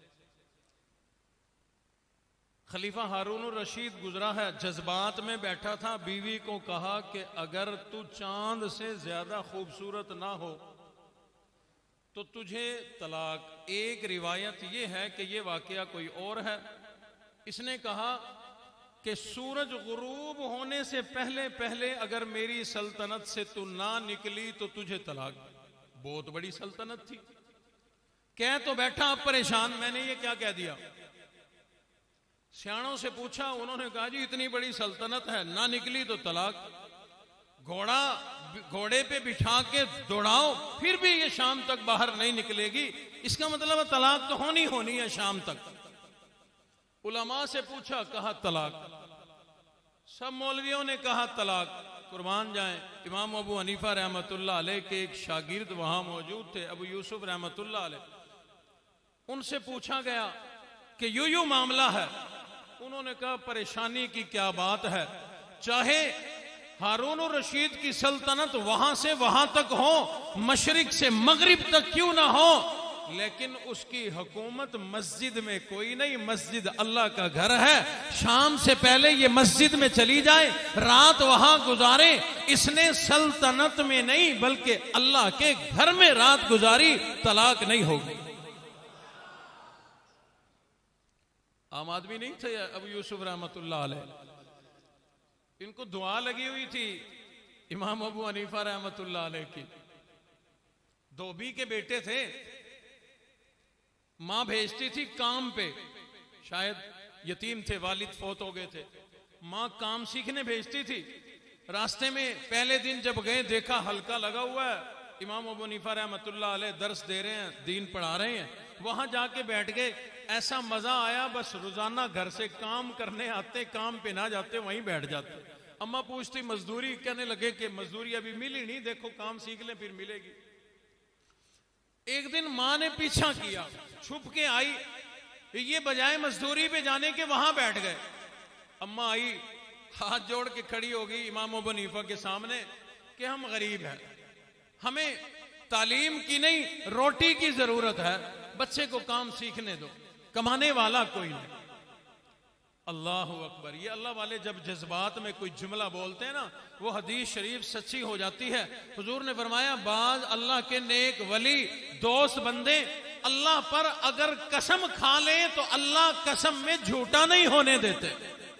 खलीफा हारून रशीद गुजरा है, जज्बात में बैठा था, बीवी को कहा कि अगर तू चांद से ज्यादा खूबसूरत ना हो तो तुझे तलाक। एक रिवायत यह है कि यह वाकया कोई और है। इसने कहा कि सूरज गुरूब होने से पहले पहले अगर मेरी सल्तनत से तू ना निकली तो तुझे तलाक। बहुत बड़ी सल्तनत थी, कह तो बैठा अब परेशान, मैंने ये क्या कह दिया। सियाणों से पूछा, उन्होंने कहा जी इतनी बड़ी सल्तनत है, ना निकली तो तलाक। घोड़े पे बिठा के दौड़ाओ फिर भी ये शाम तक बाहर नहीं निकलेगी, इसका मतलब तलाक तो होनी है शाम तक। उलमा से पूछा, कहा तलाक। सब मौलवियों ने कहा तलाक। कुर्बान जाएं, इमाम अबू हनीफा रहमतुल्लाह अलैह के एक शागिर्द वहां मौजूद थे, अबू यूसुफ रहमतुल्लाह अलैह। उनसे पूछा गया कि यूं मामला है। उन्होंने कहा परेशानी की क्या बात है, चाहे हारून रशीद की सल्तनत वहां से वहां तक हो, मशरिक से मगरिब तक क्यों ना हो, लेकिन उसकी हुकूमत मस्जिद में कोई नहीं। मस्जिद अल्लाह का घर है, शाम से पहले ये मस्जिद में चली जाए, रात वहां गुजारे। इसने सल्तनत में नहीं बल्कि अल्लाह के घर में रात गुजारी, तलाक नहीं होगी। आम आदमी नहीं थे अबू यूसुफ रहमतुल्लाह अलैह, इनको दुआ लगी हुई थी इमाम अबू हनीफा रहमतुल्लाह अलैह की। धोबी के बेटे थे, मां भेजती थी काम पे, शायद यतीम थे, वालिद फौत हो गए थे, मां काम सीखने भेजती थी। रास्ते में पहले दिन जब गए देखा हल्का लगा हुआ है, इमाम अबू हनीफा रहमतुल्लाह अलैह दर्स दे रहे हैं, दीन पढ़ा रहे हैं, वहां जाके बैठ गए। ऐसा मजा आया, बस रोजाना घर से काम करने आते, काम पे ना जाते, वहीं बैठ जाते। अम्मा पूछती मजदूरी, कहने लगे कि मजदूरी अभी मिली नहीं, देखो काम सीख ले फिर मिलेगी। एक दिन मां ने पीछा किया, छुप के आई, ये बजाय मजदूरी पे जाने के वहां बैठ गए। अम्मा आई, हाथ जोड़ के खड़ी हो गई इमाम अबू हनीफा के सामने कि हम गरीब हैं, हमें तालीम की नहीं रोटी की जरूरत है, बच्चे को काम सीखने दो, कमाने वाला कोई नहीं। अल्लाह अकबर। ये अल्लाह वाले जब जज्बात में कोई जुमला बोलते हैं ना, वो हदीस शरीफ सच्ची हो जाती है। हुजूर ने फरमाया, बाज अल्लाह के नेक वली दोस्त बंदे अल्लाह पर अगर कसम खा ले तो अल्लाह कसम में झूठा नहीं होने देते।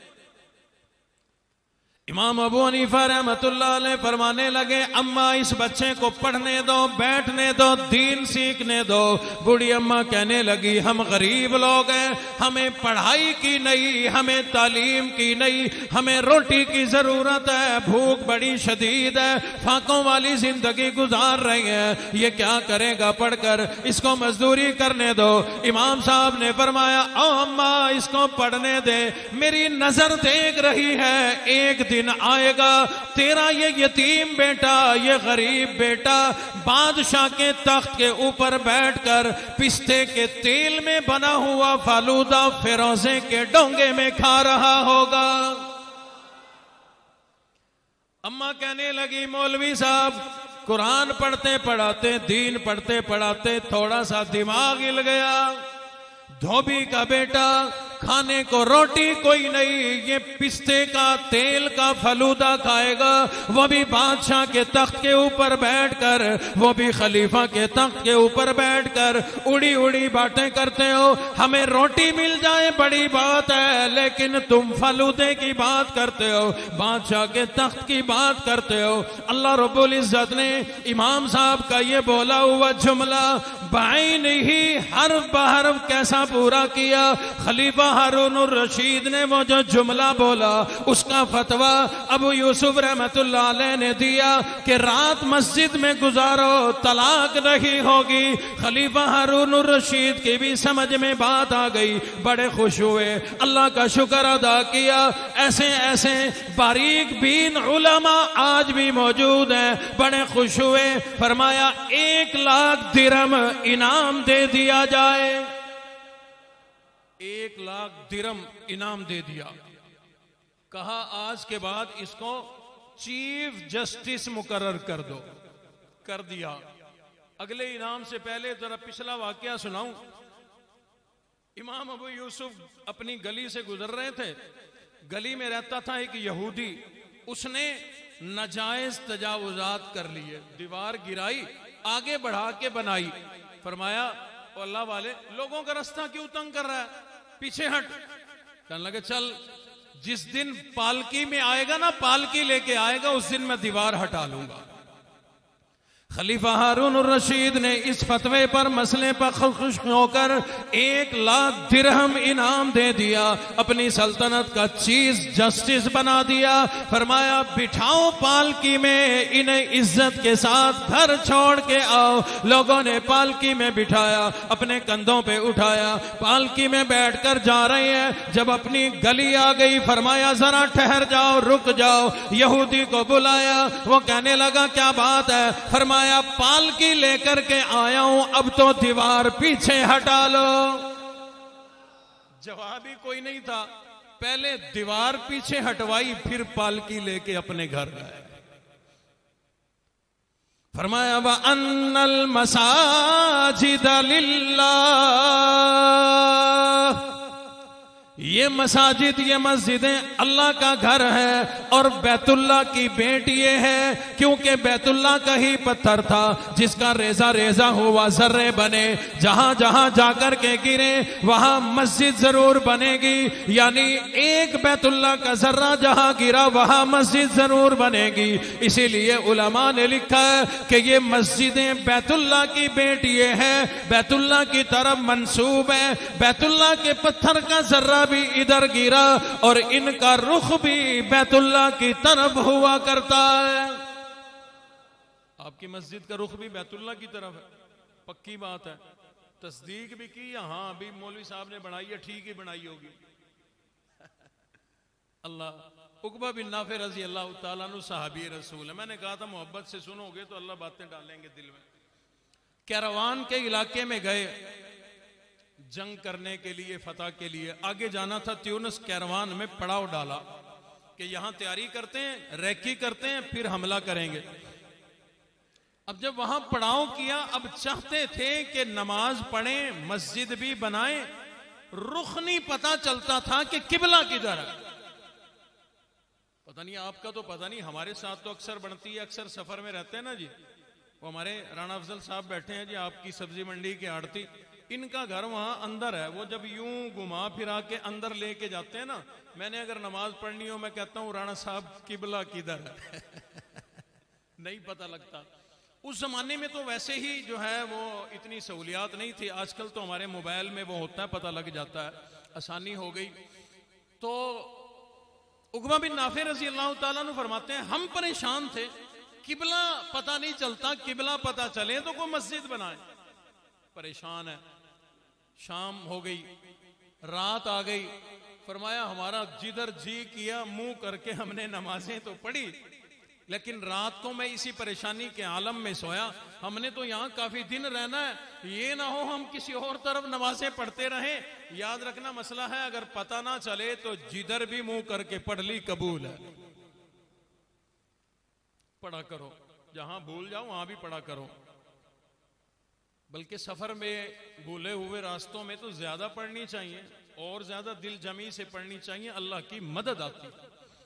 इमाम अबू हनीफा रहमतुल्लाह अलैह फरमाने लगे, अम्मा इस बच्चे को पढ़ने दो, बैठने दो, दीन सीखने दो। बूढ़ी अम्मा कहने लगी, हम गरीब लोग हैं, हमें पढ़ाई की नहीं, हमें तालीम की नहीं, हमें रोटी की जरूरत है, भूख बड़ी शदीद है, फाकों वाली जिंदगी गुजार रही है, ये क्या करेगा पढ़कर, इसको मजदूरी करने दो। इमाम साहब ने फरमाया, ओ अम्मा इसको पढ़ने दे, मेरी नजर देख रही है, एक दिन आएगा तेरा ये यतीम बेटा, ये गरीब बेटा बादशाह के तख्त के ऊपर बैठकर पिस्ते के तेल में बना हुआ फालूदा फिरोजे के डोंगे में खा रहा होगा। अम्मा कहने लगी, मौलवी साहब कुरान पढ़ते पढ़ाते, दीन पढ़ते पढ़ाते थोड़ा सा दिमाग हिल गया। धोबी का बेटा, खाने को रोटी कोई नहीं, ये पिस्ते का तेल का फलूदा खाएगा, वो भी बादशाह के तख्त के ऊपर बैठकर, वो भी खलीफा के तख्त के ऊपर बैठकर उड़ी उड़ी बातें करते हो। हमें रोटी मिल जाए बड़ी बात है, लेकिन तुम फलूदे की बात करते हो, बादशाह के तख्त की बात करते हो। अल्लाह रब्बुल इज्जत ने इमाम साहब का ये बोला हुआ जुमला बाइन ही हर्फ बहर्फ कैसा पूरा किया। खलीफा हारून रशीद ने वो जो जुमला बोला उसका फतवा अबू यूसुफ रहमतुल्लाह अलैह ने दिया कि रात मस्जिद में गुजारो, तलाक नहीं होगी। खलीफा हारून रशीद की भी समझ में बात आ गई, बड़े खुश हुए, अल्लाह का शुक्र अदा किया। ऐसे ऐसे बारीक बीन उलमा आज भी मौजूद हैं, बड़े खुश हुए। फरमाया 1 लाख दिरहम इनाम दे दिया जाए, 1 लाख दिरहम इनाम दे दिया। कहा आज के बाद इसको चीफ जस्टिस मुकर्रर कर दो, कर दिया। अगले इनाम से पहले जरा पिछला वाकया सुनाऊं। इमाम अबू यूसुफ अपनी गली से गुजर रहे थे, गली में रहता था एक यहूदी, उसने नाजायज तजावुजात कर लिए, दीवार गिराई, आगे बढ़ा के बनाई। फरमाया अल्लाह वाले लोगों का रास्ता क्यों तंग कर रहा है, पीछे हट। कहने लगे चल जिस दिन पालकी में आएगा ना, पालकी लेके आएगा, उस दिन मैं दीवार हटा लूंगा। खलीफा हारून रशीद ने इस फतवे पर, मसले पर खुश होकर 1 लाख दिरहम इनाम दे दिया, अपनी सल्तनत का चीफ जस्टिस बना दिया। फरमाया बिठाओ पालकी में, इन्हें इज्जत के साथ घर छोड़ के आओ। लोगों ने पालकी में बिठाया, अपने कंधों पे उठाया, पालकी में बैठकर जा रहे हैं। जब अपनी गली आ गई, फरमाया जरा ठहर जाओ, रुक जाओ। यहूदी को बुलाया, वो कहने लगा क्या बात है। फरमाया पालकी लेकर के आया हूं, अब तो दीवार पीछे हटा लो। जवाब ही कोई नहीं था, पहले दीवार पीछे हटवाई, फिर पालकी लेके अपने घर गए। फरमाया व अन्नल मसाजिद लिल्लाह, ये मसाजिद, ये मस्जिदें अल्लाह का घर है और बैतुल्लाह की बेटी ये है, क्योंकि बैतुल्लाह का ही पत्थर था जिसका रेजा रेजा हुआ जर्रे बने, जहां जहां जाकर के गिरे वहां मस्जिद जरूर बनेगी। यानी एक बैतुल्लाह का जर्रा जहां गिरा वहां मस्जिद जरूर बनेगी। इसीलिए उलमा ने लिखा है कि ये मस्जिदें बैतुल्लाह की बेटी ये है, बैतुल्लाह की तरफ मंसूब है। बैतुल्लाह के पत्थर का जर्रा भी इधर गिरा और इनका रुख भी बैतुल्लाह की तरफ हुआ करता है। आपकी मस्जिद का रुख भी बैतुल्लाह की तरफ है, पक्की बात है। तस्दीक भी की, हाँ अभी मौलवी साहब ने बनाई है, ठीक ही बनाई होगी। अल्लाह। उकबा बिन नाफे रजी अल्लाह तआला अन्हु सहाबी रसूल है। मैंने कहा था मोहब्बत से सुनोगे तो अल्लाह बातें डालेंगे दिल में। कैरवान के इलाके में गए जंग करने के लिए, फतह के लिए। आगे जाना था, त्यूनिस कैरवान में पड़ाव डाला कि यहां तैयारी करते हैं, रैकी करते हैं, फिर हमला करेंगे। अब जब वहां पड़ाव किया, अब चाहते थे कि नमाज पढ़ें, मस्जिद भी बनाएं, रुख नहीं पता चलता था कि किबला किधर है। पता नहीं आपका तो पता नहीं, हमारे साथ तो अक्सर बनती है, अक्सर सफर में रहते हैं ना जी। वो हमारे राणा अफजल साहब बैठे हैं जी, आपकी सब्जी मंडी के आड़ती, इनका घर वहां अंदर है। वो जब यूं घुमा फिरा के अंदर लेके जाते हैं ना, मैंने अगर नमाज पढ़नी हो, मैं कहता हूं राणा साहब किबला किधर है नहीं पता लगता। उस जमाने में तो वैसे ही जो है वो इतनी सहूलियात नहीं थी। आजकल तो हमारे मोबाइल में वो होता है, पता लग जाता है, आसानी हो गई। तो उकबा बिन नाफे रजी अल्लाह तआला अन्हु फरमाते हैं, हम परेशान थे, किबला पता नहीं चलता, किबला पता चले तो कोई मस्जिद बनाए। परेशान है। शाम हो गई, रात आ गई। फरमाया हमारा जिधर जी किया मुंह करके हमने नमाजें तो पढ़ी, लेकिन रात को मैं इसी परेशानी के आलम में सोया। हमने तो यहां काफी दिन रहना है, ये ना हो हम किसी और तरफ नमाजें पढ़ते रहें। याद रखना मसला है, अगर पता ना चले तो जिधर भी मुंह करके पढ़ ली कबूल है। पढ़ा करो, जहां भूल जाओ वहां भी पढ़ा करो। बल्कि सफर में भूले हुए रास्तों में तो ज्यादा पढ़नी चाहिए और ज्यादा दिल जमी से पढ़नी चाहिए, अल्लाह की मदद आती है।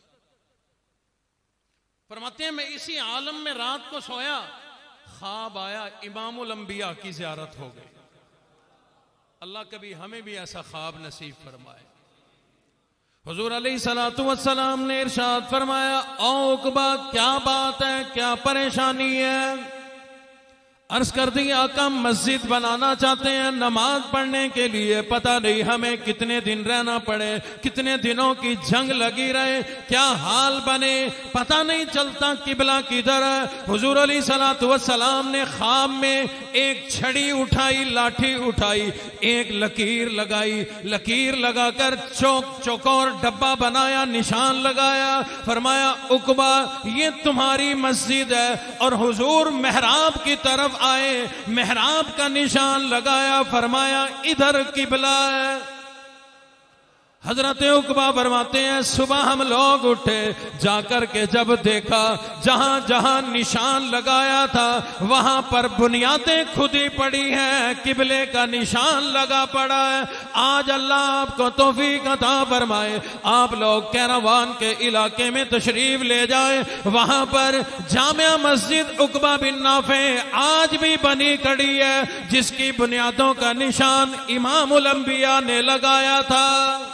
फरमाते हैं मैं इसी आलम में रात को सोया, ख्वाब आया इमामुल अंबिया की ज़ियारत हो गई। अल्लाह कभी हमें भी ऐसा ख्वाब नसीब फरमाए। हुजूर अलैहिस्सलातु वस्सलाम ने इरशाद फरमाया, ओ उकबा क्या बात है, क्या परेशानी है? अर्ज कर दी आका मस्जिद बनाना चाहते हैं नमाज पढ़ने के लिए, पता नहीं हमें कितने दिन रहना पड़े, कितने दिनों की जंग लगी रहे, क्या हाल बने, पता नहीं चलता किबला किधर है। हुजूर अलैहिस्सलातु वस्सलाम ने ख्वाब में एक छड़ी उठाई, लाठी उठाई, एक लकीर लगाई, लकीर लगाकर चौकोर डब्बा बनाया, निशान लगाया, फरमाया उकबा ये तुम्हारी मस्जिद है। और हुजूर मेहराब की तरफ आए, मेहराब का निशान लगाया, फरमाया इधर किबला है। हजरत उकबा फरमाते हैं सुबह हम लोग उठे, जाकर के जब देखा जहां जहां निशान लगाया था वहां पर बुनियादें खुदी पड़ी हैं, किबले का निशान लगा पड़ा है। आज अल्लाह आपको तौफीक अता फरमाए, आप लोग कैरावान के इलाके में तशरीफ ले जाए, वहां पर जामिया मस्जिद उकबा बिन नाफे आज भी बनी खड़ी है, जिसकी बुनियादों का निशान इमामुल अंबिया ने लगाया था।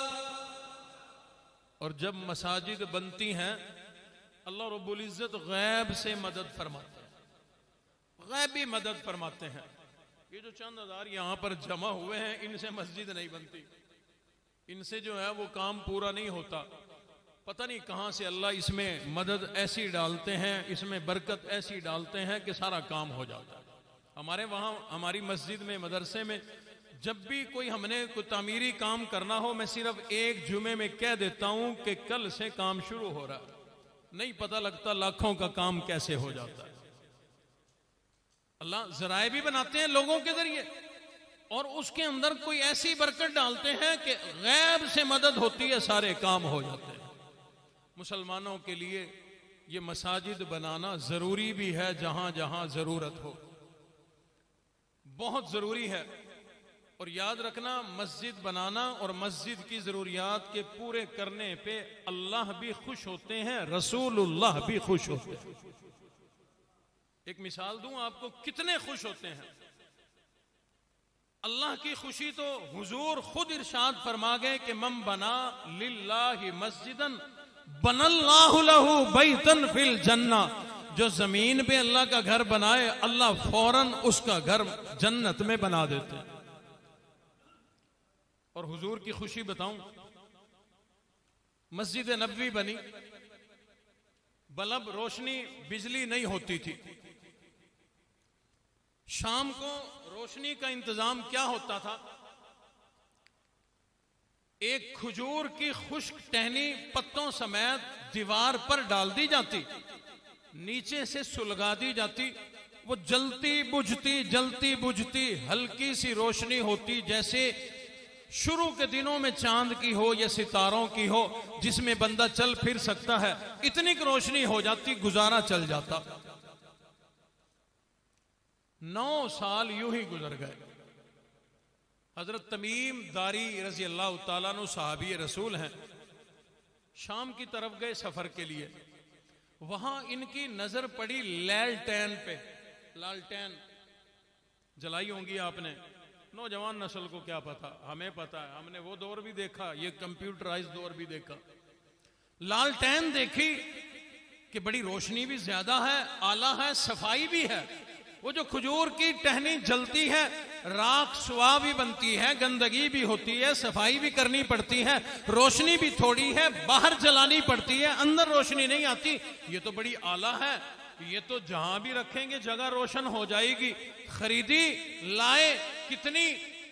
और जब मसाजिद बनती हैं अल्लाह रब्बुल इज्जत गैब से मदद फरमाते हैं, गैबी मदद फरमाते हैं। ये जो चंद हजार यहां पर जमा हुए हैं इनसे मस्जिद नहीं बनती, इनसे जो है वो काम पूरा नहीं होता। पता नहीं कहां से अल्लाह इसमें मदद ऐसी डालते हैं, इसमें बरकत ऐसी डालते हैं कि सारा काम हो जाता है। हमारे वहां हमारी मस्जिद में, मदरसे में जब भी कोई हमने कोई तामीरी काम करना हो, मैं सिर्फ एक जुमे में कह देता हूं कि कल से काम शुरू हो रहा है, नहीं पता लगता लाखों का काम कैसे हो जाता है। अल्लाह जराए भी बनाते हैं लोगों के जरिए, और उसके अंदर कोई ऐसी बरकत डालते हैं कि गैब से मदद होती है, सारे काम हो जाते हैं। मुसलमानों के लिए ये मसाजिद बनाना जरूरी भी है, जहां जहां जरूरत हो, बहुत जरूरी है। और याद रखना मस्जिद बनाना और मस्जिद की जरूरियात के पूरे करने पे अल्लाह भी खुश होते हैं, रसूलुल्लाह भी खुश होते हैं। एक मिसाल दूं आपको, कितने खुश होते हैं। अल्लाह की खुशी तो हुजूर खुद इरशाद फरमा गए कि मम बना लिल्लाहि मस्जिदन बनल्लाहु लहू बैतन फिल जन्ना, जो जमीन पे अल्लाह का घर बनाए अल्लाह फौरन उसका घर जन्नत में बना देते हैं। और हुजूर की खुशी बताऊं, मस्जिद नबवी बनी, बल्ब रोशनी बिजली नहीं होती थी, शाम को रोशनी का इंतजाम क्या होता था, एक खजूर की खुश्क टहनी पत्तों समेत दीवार पर डाल दी जाती, नीचे से सुलगा दी जाती, वो जलती बुझती हल्की सी रोशनी होती, जैसे शुरू के दिनों में चांद की हो या सितारों की हो, जिसमें बंदा चल फिर सकता है, इतनी रोशनी हो जाती, गुजारा चल जाता। 9 साल यूं ही गुजर गए। हजरत तमीम दारी रजी अल्लाह तआला अन्हु सहाबी रसूल हैं, शाम की तरफ गए सफर के लिए, वहां इनकी नजर पड़ी लैलटेन पे। लालटेन जलाई होंगी आपने, नौजवान नस्ल को क्या पता, हमें पता है, हमने वो दौर भी देखा, ये कंप्यूटराइज दौर भी देखा। लालटेन देखी कि बड़ी रोशनी भी ज्यादा है, आला है, सफाई भी है। वो जो खजूर की टहनी जलती है, राख सुआ भी बनती है, गंदगी भी होती है, सफाई भी करनी पड़ती है, रोशनी भी थोड़ी है, बाहर जलानी पड़ती है, अंदर रोशनी नहीं आती। ये तो बड़ी आला है, ये तो जहां भी रखेंगे जगह रोशन हो जाएगी। खरीदी, लाए, कितनी,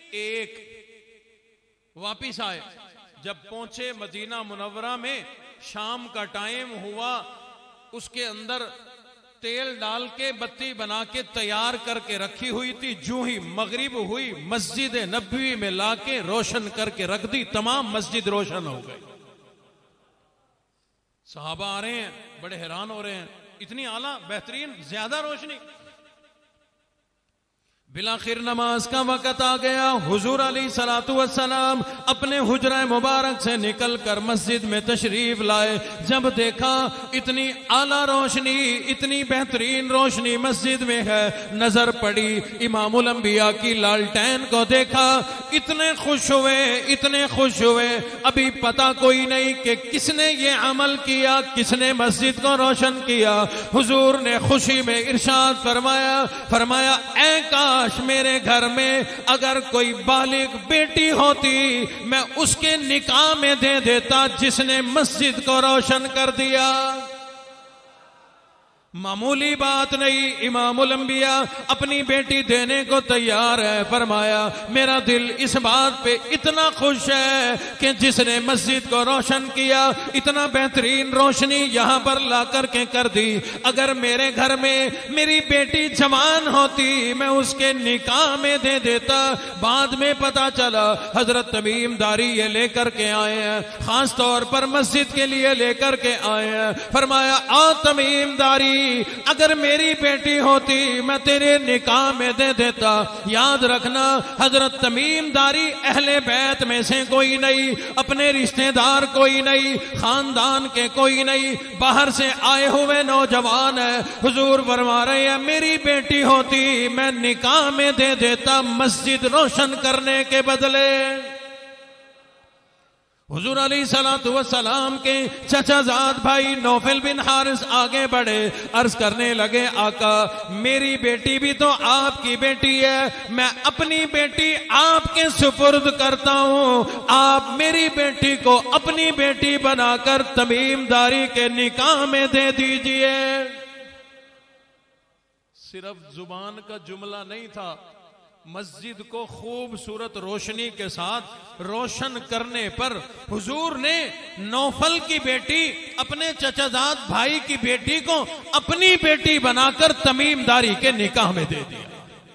एक। वापिस आए, जब पहुंचे मदीना मुनव्वरा में, शाम का टाइम हुआ, उसके अंदर तेल डाल के बत्ती बना के तैयार करके रखी हुई थी, जो ही मगरिब हुई मस्जिद नबवी में लाके रोशन करके रख दी, तमाम मस्जिद रोशन हो गई। सहाबा आ रहे हैं, बड़े हैरान हो रहे हैं, इतनी आला, बेहतरीन, ज्यादा रोशनी। बिलाखिर नमाज का वक़्त आ गया। हुजूर अलैहिस्सलातु वस्सलाम अपने हुजरा मुबारक से निकलकर मस्जिद में तशरीफ लाए। जब देखा इतनी आला रोशनी, इतनी बेहतरीन रोशनी मस्जिद में है, नजर पड़ी इमामुल अंबिया की लालटेन को देखा, इतने खुश हुए, इतने खुश हुए। अभी पता कोई नहीं कि किसने ये अमल किया, किसने मस्जिद को रोशन किया। हुजूर ने खुशी में इरशाद फरमाया ऐ काश मेरे घर में अगर कोई बालिग बेटी होती, मैं उसके निकाह में दे देता जिसने मस्जिद को रोशन कर दिया। मामूली बात नहीं, इमामुल अंबिया अपनी बेटी देने को तैयार है। फरमाया मेरा दिल इस बात पे इतना खुश है कि जिसने मस्जिद को रोशन किया, इतना बेहतरीन रोशनी यहां पर ला करके कर दी। अगर मेरे घर में मेरी बेटी जवान होती, मैं उसके निकाह में दे देता। बाद में पता चला हजरत तमीम दारी ये लेकर के आए हैं, खास तौर पर मस्जिद के लिए लेकर के आए हैं। फरमाया आ तमीम दारी, अगर मेरी बेटी होती मैं तेरे निकाह में दे देता। याद रखना हजरत तमीम दारी अहले बैत में से कोई नहीं, अपने रिश्तेदार कोई नहीं, खानदान के कोई नहीं, बाहर से आए हुए नौजवान है। हुजूर फरमा रहे हैं मेरी बेटी होती मैं निकाह में दे देता मस्जिद रोशन करने के बदले। हुजूर अलैहिस्सलातु वस्सलाम के चचाजाद भाई नौफल बिन हारिस आगे बढ़े, अर्ज करने लगे आका मेरी बेटी भी तो आपकी बेटी है, मैं अपनी बेटी आपके सुपुर्द करता हूं। आप मेरी बेटी को अपनी बेटी बनाकर तमीमदारी के निकाह में दे दीजिए। सिर्फ जुबान का जुमला नहीं था, मस्जिद को खूबसूरत रोशनी के साथ रोशन करने पर हुजूर ने नौफल की बेटी, अपने चचाजाद भाई की बेटी को अपनी बेटी बनाकर तमीमदारी के निकाह में दे दिया।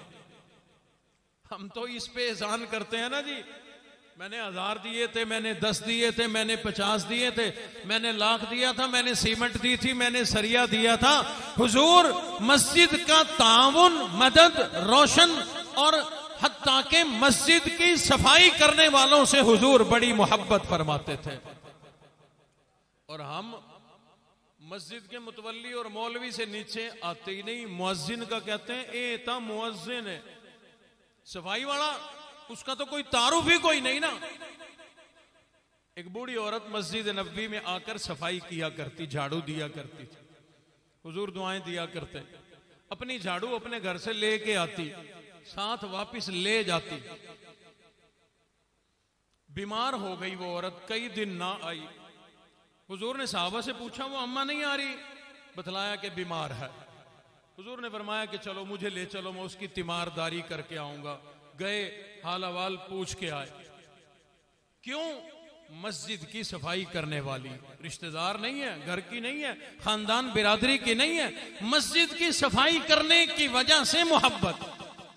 हम तो इस पे एहसान करते हैं ना जी, मैंने 1000 दिए थे, मैंने 10 दिए थे, मैंने 50 दिए थे, मैंने लाख दिया था, मैंने सीमेंट दी थी, मैंने सरिया दिया था। हुजूर मस्जिद का ताउन, मदद, रोशन और हत्ता के मस्जिद की सफाई करने वालों से हुजूर बड़ी मोहब्बत फरमाते थे। और हम मस्जिद के मुतवल्ली और मौलवी से नीचे आते ही नहीं। मुअज्जिन का कहते हैं ए ता मुअज्जिन है, सफाई वाला उसका तो कोई तारुफ ही कोई नहीं ना। एक बूढ़ी औरत मस्जिद नबवी में आकर सफाई किया करती, झाड़ू दिया करती थी, हुजूर दुआएं दिया करते। अपनी झाड़ू अपने घर से लेके आती, साथ वापस ले जाती। बीमार हो गई वो औरत, कई दिन ना आई। हुजूर ने सहाबा से पूछा वो अम्मा नहीं आ रही, बतलाया कि बीमार है। हुजूर ने फरमाया कि चलो मुझे ले चलो, मैं उसकी तीमारदारी करके आऊंगा। गए, हाल अहवाल पूछ के आए। क्यों? मस्जिद की सफाई करने वाली, रिश्तेदार नहीं है, घर की नहीं है, खानदान बिरादरी की नहीं है, मस्जिद की सफाई करने की वजह से मोहब्बत।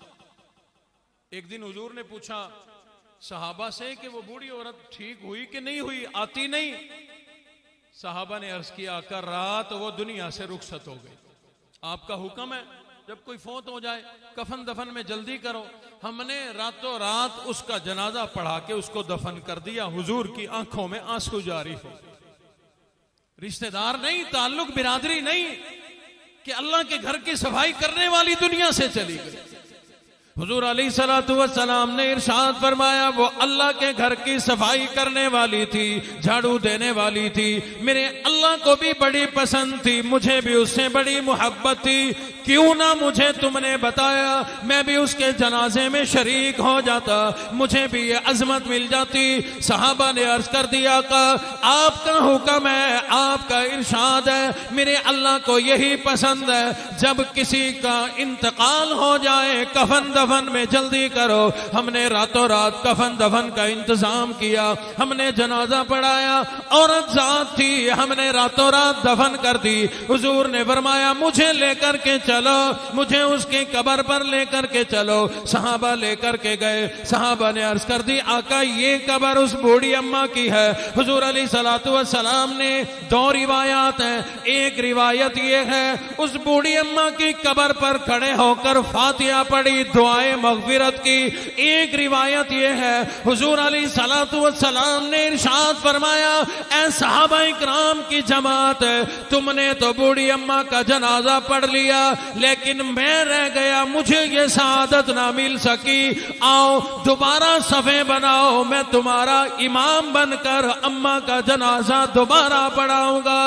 एक दिन हुजूर ने पूछा सहाबा से कि वो बूढ़ी औरत ठीक हुई कि नहीं हुई, आती नहीं। सहाबा ने अर्ज किया आका रात वो दुनिया से रुखसत हो गई। आपका हुक्म है जब कोई फौत हो जाए कफन दफन में जल्दी करो। हमने रातों रात उसका जनाजा पढ़ा के उसको दफन कर दिया। हुजूर की आंखों में आंसू जारी हो। रिश्तेदार नहीं, ताल्लुक बिरादरी नहीं, कि अल्लाह के घर की सफाई करने वाली दुनिया से चली गई। हुजूर अलैहिस्सलातु वस्सलाम ने इरशाद फरमाया वो अल्लाह के घर की सफाई करने वाली थी, झाड़ू देने वाली थी। मेरे अल्लाह को भी बड़ी पसंद थी, मुझे भी उससे बड़ी मोहब्बत थी। क्यों ना मुझे तुमने बताया, मैं भी उसके जनाजे में शरीक हो जाता, मुझे भी ये अजमत मिल जाती। सहाबा ने अर्ज कर दिया का आपका हुक्म है, आपका इरशाद है, मेरे अल्लाह को यही पसंद है जब किसी का इंतकाल हो जाए कफन दफन में जल्दी करो। हमने रातों रात कफन दफन का इंतजाम किया, हमने जनाजा पढ़ाया, औरत जात थी, हमने रातों रात दफन कर दी। हुजूर ने फरमाया मुझे लेकर के चलो, मुझे उसकी कब्र पर लेकर के चलो। सहाबा लेकर के गए। सहाबा ने अर्ज कर दी आका ये कब्र उस बूढ़ी अम्मा की है। हुजूर अलैहिस्सलातु वस्सलाम ने दो रिवायात हैं। एक रिवायत ये है उस बूढ़ी अम्मा की कब्र पर खड़े होकर फातिहा पढ़ी, दुआ दुआए मगफिरत की। एक रिवायत यह है हुजूर अलैहिस्सलातु वस्सलाम ने इरशाद फरमाया, ऐ सहाबा इकराम की जमात, तुमने तो बूढ़ी अम्मा का जनाजा पढ़ लिया, लेकिन मैं रह गया, मुझे ये सआदत ना मिल सकी। आओ दोबारा सफे बनाओ, मैं तुम्हारा इमाम बनकर अम्मा का जनाजा दोबारा पढ़ाऊंगा।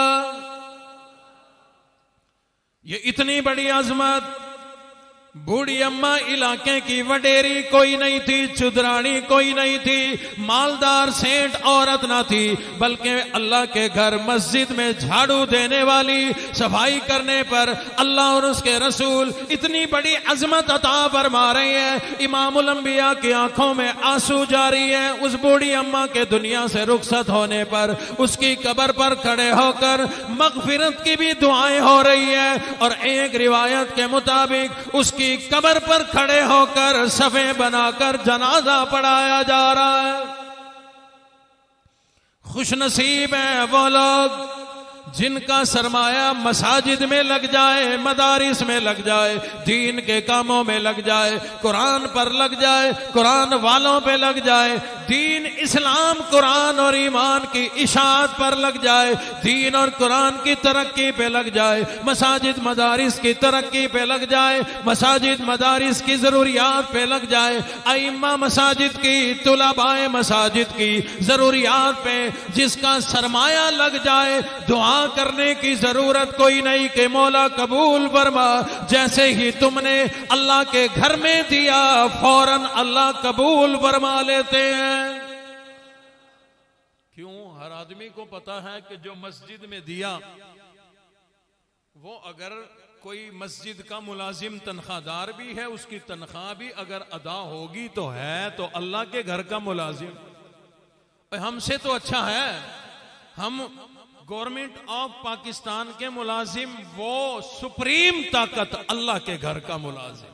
ये इतनी बड़ी अजमत। बूढ़ी अम्मा इलाके की वडेरी कोई नहीं थी, चुदरानी कोई नहीं थी, मालदार सेठ औरत ना थी, बल्कि अल्लाह के घर मस्जिद में झाड़ू देने वाली, सफाई करने पर अल्लाह और उसके रसूल इतनी बड़ी अजमत अता फरमा रहे हैं। इमामुल अंबिया की आंखों में आंसू जारी है। उस बूढ़ी अम्मा के दुनिया से रुखसत होने पर उसकी कब्र पर खड़े होकर मगफिरत की भी दुआएं हो रही है, और एक रिवायत के मुताबिक उसकी कब्र पर खड़े होकर सफे बनाकर जनाजा पढ़ाया जा रहा है। खुशनसीब है वो लोग जिनका सरमाया मसाजिद में लग जाए, मदारिस में लग जाए, दीन के कामों में लग जाए, कुरान पर लग जाए, कुरान वालों पे लग जाए, दीन इस्लाम कुरान और ईमान की इशाअत पर लग जाए, दीन और कुरान की तरक्की पे लग जाए, मसाजिद मदारिस की तरक्की पे लग जाए, मसाजिद मदारिस की जरूरियात पे लग जाए, अइम्मा मसाजिद की, तुलाबाए मसाजिद की जरूरियात पे जिसका सरमाया लग जाए, दुआ करने की जरूरत कोई नहीं कि मौला कबूल फरमा। जैसे ही तुमने अल्लाह के घर में दिया, फौरन अल्लाह कबूल फरमा लेते हैं। क्यों? हर आदमी को पता है कि जो मस्जिद में दिया, वो अगर कोई मस्जिद का मुलाजिम तनख्वाहदार भी है, उसकी तनख्वाह भी अगर अदा होगी तो है तो अल्लाह के घर का मुलाजिम। हमसे तो अच्छा है, हम गवर्नमेंट ऑफ पाकिस्तान के मुलाजिम, वो सुप्रीम ताकत अल्लाह के घर का मुलाजिम।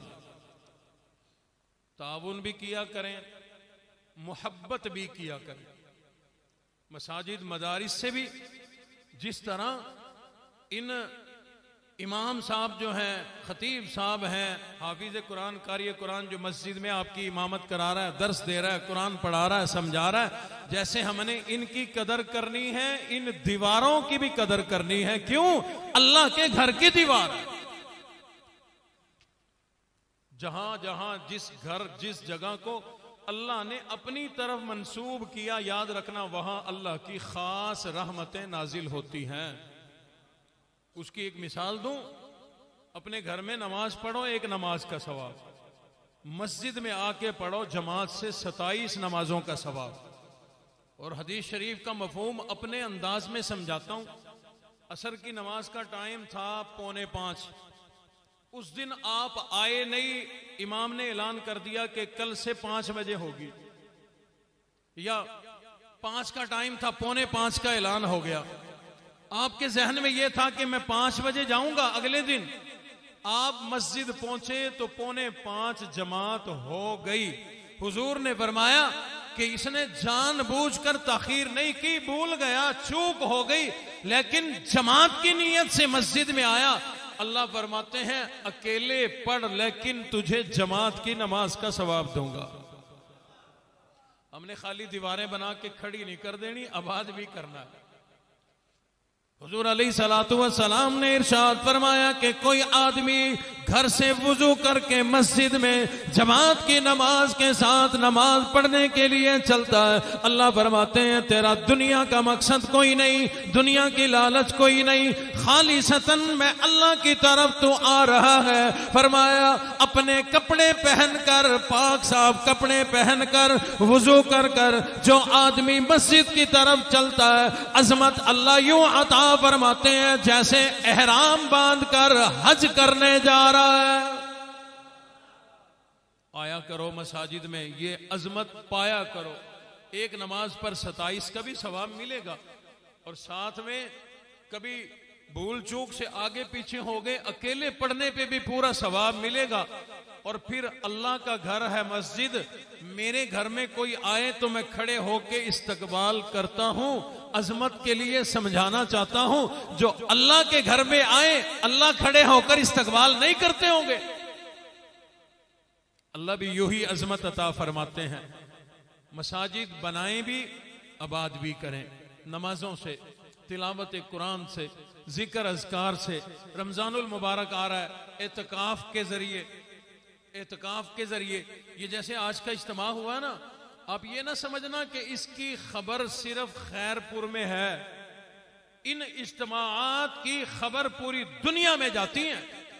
ताउन भी किया करें, मोहब्बत भी किया करें। मसाजिद मदारिस से भी जिस तरह इन इमाम साहब जो हैं, खतीब साहब हैं, हाफिज कुरान, कारी कुरान, जो मस्जिद में आपकी इमामत करा रहा है, दर्स दे रहा है, कुरान पढ़ा रहा है, समझा रहा है, जैसे हमने इनकी कदर करनी है, इन दीवारों की भी कदर करनी है। क्यों? अल्लाह के घर की दीवार। जहां जहां जिस घर, जिस जगह को अल्लाह ने अपनी तरफ मंसूब किया, याद रखना वहां अल्लाह की खास रहमतें नाजिल होती हैं। उसकी एक मिसाल दूं, अपने घर में नमाज पढ़ो, एक नमाज का सवाब, मस्जिद में आके पढ़ो जमात से 27 नमाजों का सवाब। और हदीस शरीफ का मफहूम अपने अंदाज में समझाता हूं। असर की नमाज का टाइम था 4:45। उस दिन आप आए नहीं, इमाम ने ऐलान कर दिया कि कल से 5 बजे होगी, या 5 का टाइम था, 4:45 का ऐलान हो गया। आपके जहन में यह था कि मैं 5 बजे जाऊंगा। अगले दिन आप मस्जिद पहुंचे तो 4:45 जमात हो गई। हुजूर ने फरमाया कि इसने जानबूझकर ताखीर नहीं की, भूल गया, चूक हो गई, लेकिन जमात की नीयत से मस्जिद में आया। अल्लाह फरमाते हैं अकेले पढ़, लेकिन तुझे जमात की नमाज का सवाब दूंगा। हमने खाली दीवारें बना के खड़ी नहीं कर देनी, आबाद भी करना है। हुजूर अलैहिस्सलातु वस्सलाम ने इरशाद फरमाया कि कोई आदमी घर से वुजू करके मस्जिद में जमात की नमाज के साथ नमाज पढ़ने के लिए चलता है, अल्लाह फरमाते हैं तेरा दुनिया का मकसद कोई नहीं, दुनिया की लालच कोई नहीं, खालिसतन में अल्लाह की तरफ तू आ रहा है। फरमाया अपने कपड़े पहनकर, पाक साफ कपड़े पहनकर, वुजू कर कर जो आदमी मस्जिद की तरफ चलता है, अजमत अल्लाह यूं अता फरमाते हैं जैसे एहराम बांधकर हज करने जा रहा है। आया करो मसाजिद में, ये अजमत पाया करो। एक नमाज पर 27 का भी सवाब मिलेगा, और साथ में कभी भूल चूक से आगे पीछे हो गए, अकेले पढ़ने पे भी पूरा सवाब मिलेगा। और फिर अल्लाह का घर है मस्जिद, मेरे घर में कोई आए तो मैं खड़े होके इस्तकबाल करता हूं। अजमत के लिए समझाना चाहता हूं, जो अल्लाह के घर में आए, अल्लाह खड़े होकर इस्तकबाल नहीं करते होंगे। अल्लाह भी यूं ही अजमत अता फरमाते हैं। मसाजिद बनाएं भी, आबाद भी करें, नमाजों से, तिलावत कुरान से, जिक्र अज़कार से। रमजानुल मुबारक आ रहा है, एतकाफ के जरिए, एतकाफ के जरिए ये जैसे आज का इज्तिमा हुआ है ना, आप ये ना समझना कि इसकी खबर सिर्फ खैरपुर में है। इन इज्तिमाआत की खबर पूरी दुनिया में जाती है।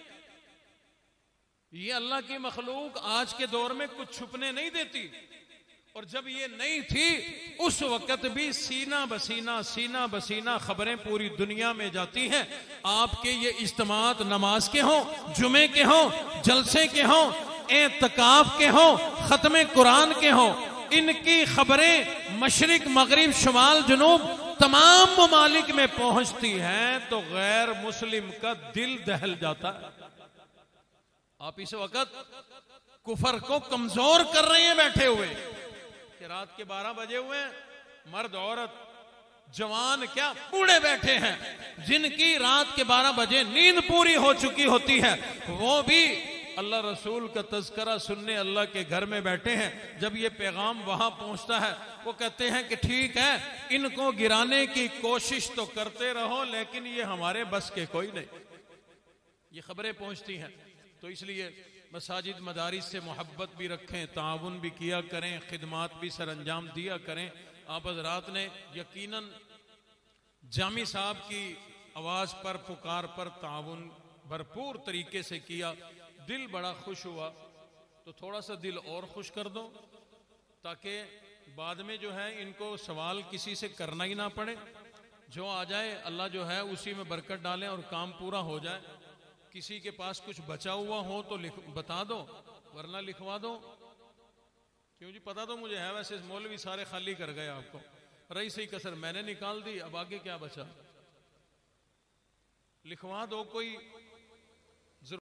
ये अल्लाह की मखलूक आज के दौर में कुछ छुपने नहीं देती, और जब ये नहीं थी उस वक्त भी सीना बसीना खबरें पूरी दुनिया में जाती हैं। आपके ये इज्तिमात नमाज के हों, जुमे के हों, जलसे के हों, एतकाफ के हों, खत्मे कुरान के हों, इनकी खबरें मशरिक मगरिब शुमाल जुनूब तमाम ममालिक में पहुंचती हैं तो गैर मुस्लिम का दिल दहल जाता है। आप इस वक्त कुफर को कमजोर कर रहे हैं बैठे हुए कि रात के 12 बजे हुए हैं, मर्द औरत जवान क्या बूढ़े बैठे हैं, जिनकी रात के 12 बजे नींद पूरी हो चुकी होती है, वो भी अल्लाह रसूल का तज़किरा सुनने अल्लाह के घर में बैठे हैं। जब ये पैगाम वहां पहुंचता है वो कहते हैं कि ठीक है, इनको गिराने की कोशिश तो करते रहो, लेकिन ये हमारे बस के कोई नहीं। ये खबरें पहुंचती हैं। तो इसलिए मसाजिद मदारिस से मोहब्बत भी रखें, ताउन भी किया करें, खिदमात भी सर अंजाम दिया करें। आप हज़रात ने यकीनन जामी साहब की आवाज़ पर, पुकार पर ताउन भरपूर तरीके से किया, दिल बड़ा खुश हुआ। तो थोड़ा सा दिल और खुश कर दो ताकि बाद में जो है इनको सवाल किसी से करना ही ना पड़े। जो आ जाए अल्लाह जो है उसी में बरकत डालें और काम पूरा हो जाए। किसी के पास कुछ बचा हुआ हो तो बता दो, वरना लिखवा दो। क्यों जी, पता तो मुझे है, वैसे मौलवी सारे खाली कर गए आपको, रही सही कसर मैंने निकाल दी, अब आगे क्या बचा। लिखवा दो, कोई